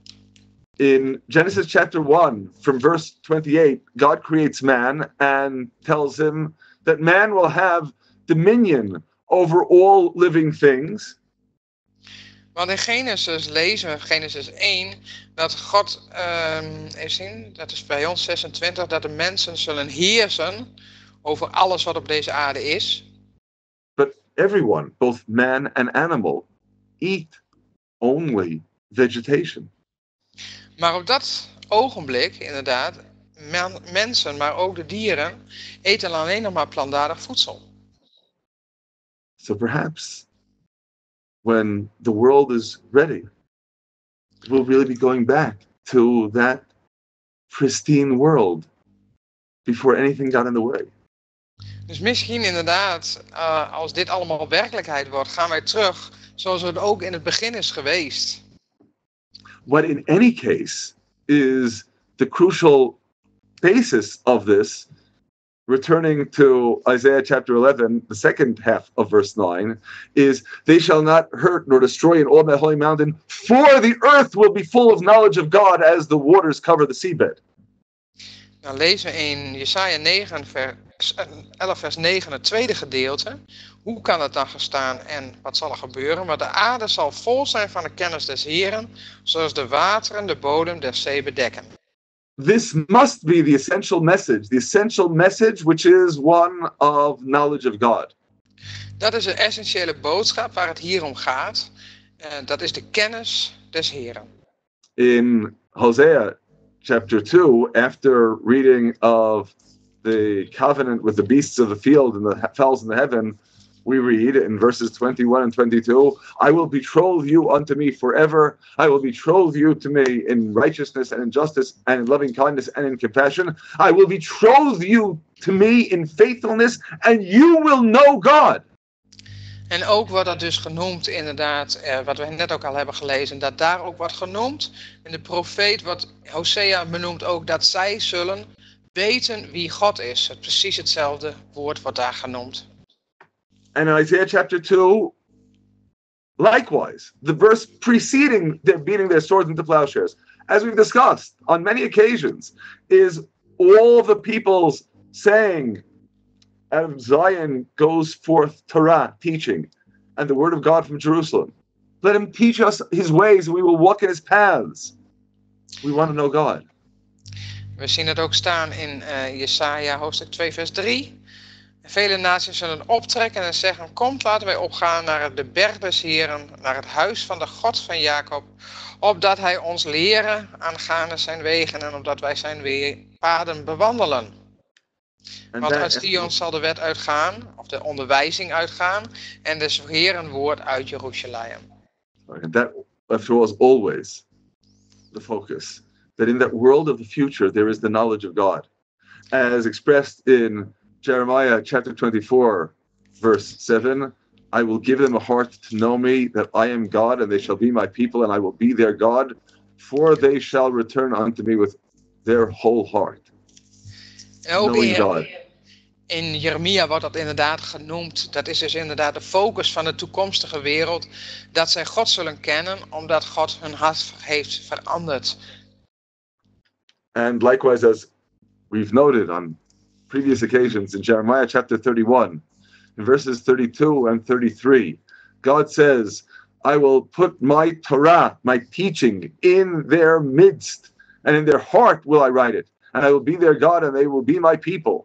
In Genesis chapter 1, from verse 28, God creates man and tells him that man will have dominion over all living things. Want in Genesis lezen we, Genesis 1, dat God, even zien, dat is bij ons 26, dat de mensen zullen heersen over alles wat op deze aarde is. But everyone, both man and animal, eat only vegetation. Maar op dat ogenblik, inderdaad, mensen, maar ook de dieren, eten alleen nog maar plantaardig voedsel. So perhaps when the world is ready, we'll really be going back to that pristine world before anything got in the way. Dus misschien inderdaad, als dit allemaal werkelijkheid wordt, gaan wij terug zoals het ook in het begin is geweest. What in any case is the crucial basis of this, returning to Isaiah chapter 11, the second half of verse 9, is they shall not hurt nor destroy in all my holy mountain, for the earth will be full of knowledge of God as the waters cover the seabed. Dan lezen we in Jesaja 11 vers 9 het tweede gedeelte. Hoe kan het dan gestaan en wat zal er gebeuren? Maar de aarde zal vol zijn van de kennis des Heren, zoals de wateren de bodem der zee bedekken. This must be the essential message which is one of knowledge of God. Dat is de essentiële boodschap waar het hier om gaat. Dat is de kennis des Heren. In Hosea chapter 2, after reading of the covenant with the beasts of the field and the fowls in the heaven, we read in verses 21 and 22, I will betroth you unto me forever. I will betroth you to me in righteousness and in justice and in loving kindness and in compassion. I will betroth you to me in faithfulness and you will know God. En ook wordt dat dus genoemd inderdaad, wat we net ook al hebben gelezen, dat daar ook wordt genoemd. En de profeet, wat Hosea benoemt ook, dat zij zullen weten wie God is. Het precies hetzelfde woord wordt daar genoemd. And in Isaiah chapter 2, likewise, the verse preceding their beating their swords into plowshares, as we've discussed on many occasions, is all of the peoples saying, out of Zion goes forth Torah, teaching, and the word of God from Jerusalem. Let him teach us his ways, and we will walk in his paths. We want to know God. We zien het ook staan in Jesaja hoofdstuk 2 vers 3. Vele naties zullen optrekken en zeggen, komt, laten wij opgaan naar de berg des Heren, naar het huis van de God van Jacob, opdat hij ons leren aangaande zijn wegen en opdat wij zijn paden bewandelen. Want uit Sion zal de wet uitgaan, of de onderwijzing uitgaan, en des Heren woord uit Jeruzalem. And that, after all, is always the focus. That in that world of the future, there is the knowledge of God. As expressed in Jeremiah chapter 24, verse 7, I will give them a heart to know me, that I am God, and they shall be my people, and I will be their God, for they shall return unto me with their whole heart. En ook knowing God. In Jeremia wordt dat inderdaad genoemd. Dat is dus inderdaad de focus van de toekomstige wereld. Dat zij God zullen kennen, omdat God hun hart heeft veranderd. And likewise, as we've noted on previous occasions in Jeremiah chapter 31, in verses 32 and 33, God says, I will put my Torah, my teaching, in their midst, and in their heart will I write it. And I will be their God, and they will be my people.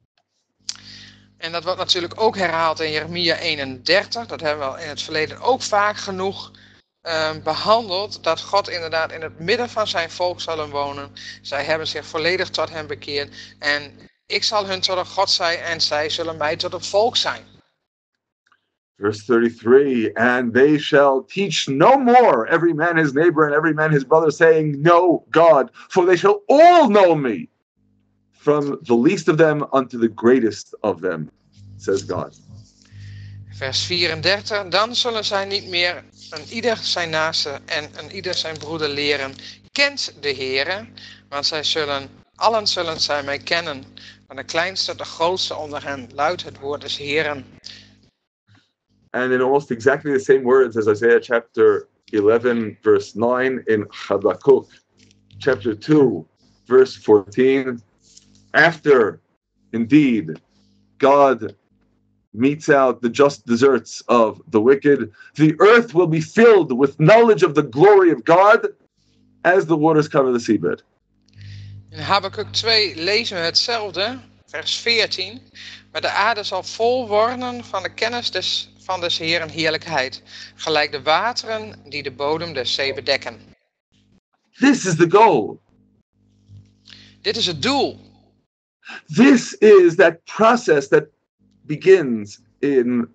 En dat wordt natuurlijk ook herhaald in Jeremia 31. Dat hebben we al in het verleden ook vaak genoeg behandeld. Dat God inderdaad in het midden van zijn volk zal wonen. Zij hebben zich volledig tot hem bekeerd. En ik zal hun tot een God zijn en zij zullen mij tot een volk zijn. Verse 33, and they shall teach no more every man his neighbor and every man his brother, saying, know God, for they shall all know me, from the least of them unto the greatest of them, says God. Vers 34, dan zullen zij niet meer een ieder zijn naaste en een ieder zijn broeder leren, kent de Heere, want allen zullen zij mij kennen, van de kleinste tot de grootste onder hen, luidt het woord des Heeren. And in almost exactly the same words as Isaiah chapter 11, verse 9, in Habakkuk chapter 2, verse 14, after, indeed, God metes out the just deserts of the wicked, the earth will be filled with knowledge of the glory of God as the waters cover the seabed. In Habakkuk 2 lezen we hetzelfde, vers 14. Maar de aarde zal vol worden van de kennis van des Heeren heerlijkheid, gelijk de wateren die de bodem der zee bedekken. This is the goal. Dit is het doel. This is that process that begins in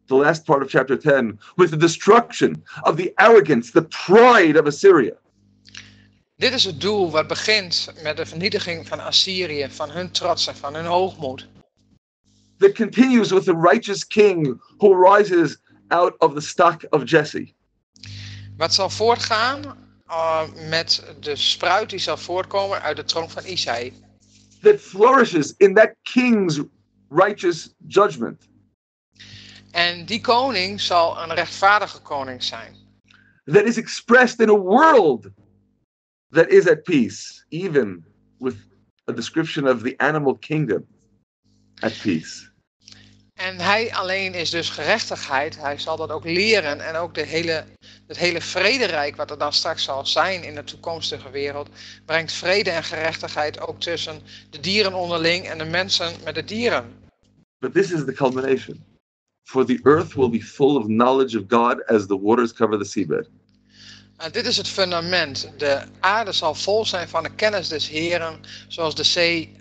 the last part of chapter 10, with the destruction of the arrogance, the pride of Assyria. Dit is het doel wat begint met de vernietiging van Assyrië, van hun trots en van hun hoogmoed. That continues with the righteous king who rises out of the stock of Jesse. Wat zal voortgaan met de spruit die zal voortkomen uit de tronk van Isaï. That flourishes in that king's righteous judgment. En die koning zal een rechtvaardige koning zijn. That is expressed in a world that is at peace, even with a description of the animal kingdom at peace. En hij alleen is dus gerechtigheid. Hij zal dat ook leren. En ook het hele vrederijk wat er dan straks zal zijn in de toekomstige wereld, brengt vrede en gerechtigheid ook tussen de dieren onderling en de mensen met de dieren. But this is the culmination. For the earth will be full of knowledge of God as the waters cover the seabed. Dit is het fundament. De aarde zal vol zijn van de kennis des Heren, zoals de zee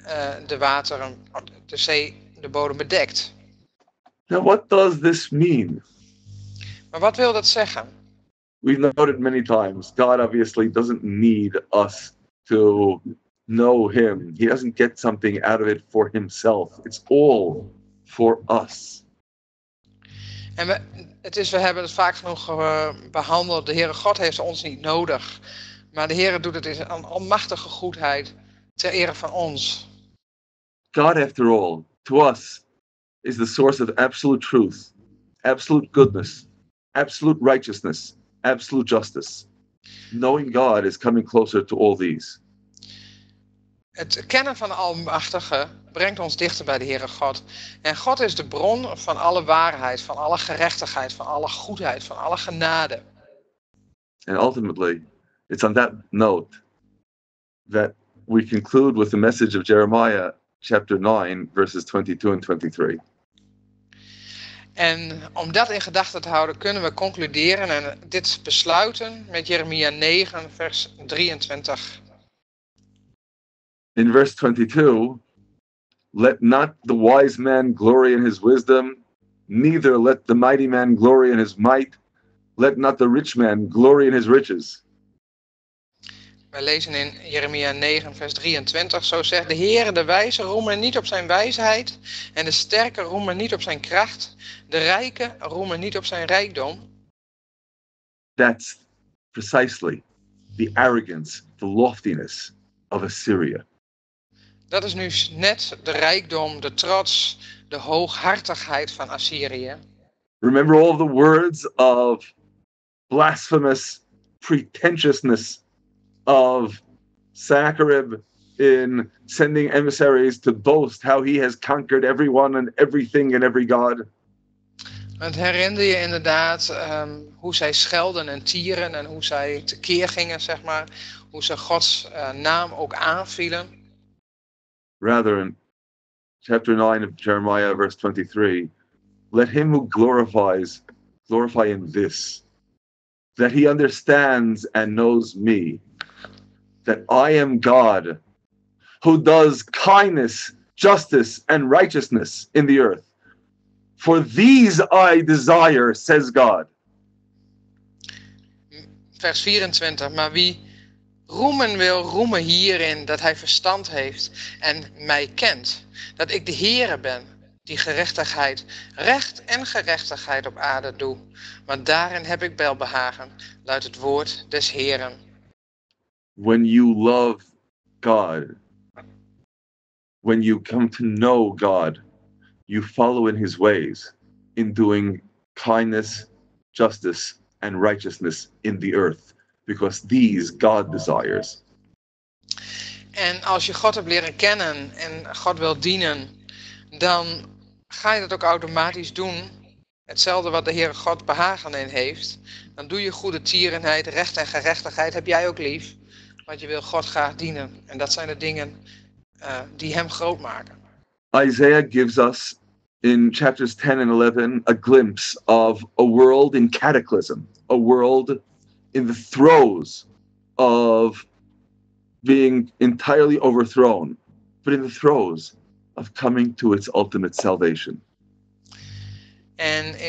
de bodem bedekt. Now, what does this mean? Maar wat wil dat zeggen? We've noted many times, God obviously doesn't need us to know him. He doesn't get something out of it for himself. It's all for us. En we hebben het vaak genoeg behandeld. De Heere God heeft ons niet nodig. Maar de Heere doet het in een almachtige goedheid ter ere van ons. God, after all, to us, is the source of absolute truth, absolute goodness, absolute righteousness, absolute justice. Knowing God is coming closer to all these. Het kennen van de Almachtige brengt ons dichter bij de Heere God. En God is de bron van alle waarheid, van alle gerechtigheid, van alle goedheid, van alle genade. And ultimately, it's on that note that we conclude with the message of Jeremiah chapter 9, verses 22 and 23. En om dat in gedachten te houden kunnen we concluderen en dit besluiten met Jeremia 9, vers 23. In verse 22, let not the wise man glory in his wisdom, neither let the mighty man glory in his might, let not the rich man glory in his riches. Wij lezen in Jeremia 9, vers 23, zo zegt de Heere, de wijze roemen niet op zijn wijsheid, en de sterke roemen niet op zijn kracht, de rijke roemen niet op zijn rijkdom. That's precisely the arrogance, the loftiness of Assyria. Dat is nu net de rijkdom, de trots, de hooghartigheid van Assyrië. Remember all the words of blasphemous pretentiousness of Sennacherib in sending emissaries to boast how he has conquered everyone and everything and every god. Het herinner je inderdaad hoe zij schelden en tieren en hoe zij tekeer gingen, zeg maar. Hoe ze Gods naam ook aanvielen. Rather, in chapter 9 of Jeremiah, verse 23, let him who glorifies, glorify in this, that he understands and knows me, that I am God, who does kindness, justice, and righteousness in the earth. For these I desire, says God. Vers 24, maar wie roemen wil, roemen hierin dat hij verstand heeft en mij kent. Dat ik de Heere ben, die gerechtigheid, recht en gerechtigheid op aarde doe. Want daarin heb ik welbehagen, luidt het woord des Heeren. When you love God, when you come to know God, you follow in his ways, in doing kindness, justice, and righteousness in the earth, because these God desires. En als je God hebt leren kennen en God wil dienen, dan ga je dat ook automatisch doen. Hetzelfde wat de Heere God behagen in heeft. Dan doe je goede tierenheid, recht en gerechtigheid, heb jij ook lief. Want je wil God graag dienen. En dat zijn de dingen die hem groot maken. Isaiah gives us in chapters 10 and 11 a glimpse of a world in cataclysm, a world in the throes of being entirely overthrown, but in the throes of coming to its ultimate salvation. En in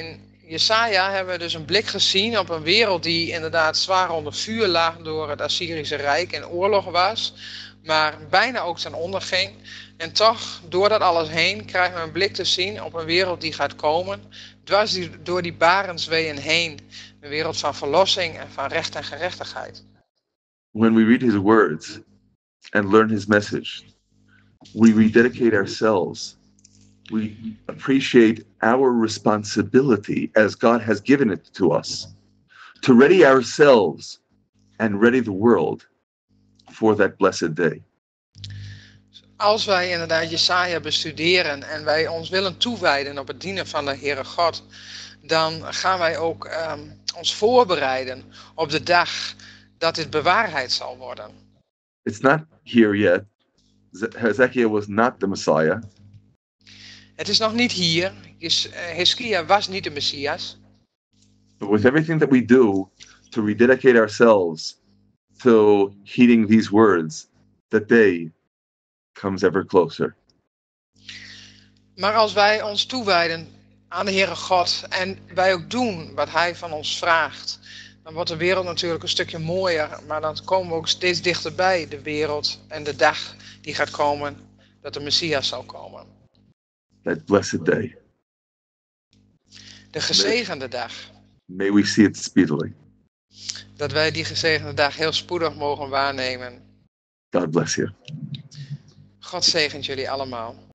Jesaja hebben we dus een blik gezien op een wereld die inderdaad zwaar onder vuur lag door het Assyrische Rijk en oorlog was, maar bijna ook ten onder ging. En toch, door dat alles heen, krijgen we een blik te zien op een wereld die gaat komen, dwars door die barensweeën heen. Een wereld van verlossing en van recht en gerechtigheid. When we read his words and learn his message, we rededicate ourselves. We appreciate our responsibility as God has given it to us to ready ourselves and ready the world for that blessed day. Als wij inderdaad Jesaja bestuderen en wij ons willen toewijden op het dienen van de Heere God, dan gaan wij ook ons voorbereiden op de dag dat dit bewaarheid zal worden. It's not here yet. Hezekiah was not the Messiah. Het is nog niet hier. Hizkia was niet de Messias. But with everything that we do to rededicate ourselves to heeding these words, that day comes ever closer. Maar als wij ons toewijden aan de Heere God en wij ook doen wat Hij van ons vraagt, dan wordt de wereld natuurlijk een stukje mooier, maar dan komen we ook steeds dichterbij de wereld en de dag die gaat komen dat de Messias zal komen. That blessed day. De gezegende dag. May we see it speedily. Dat wij die gezegende dag heel spoedig mogen waarnemen. God bless you. God zegent jullie allemaal.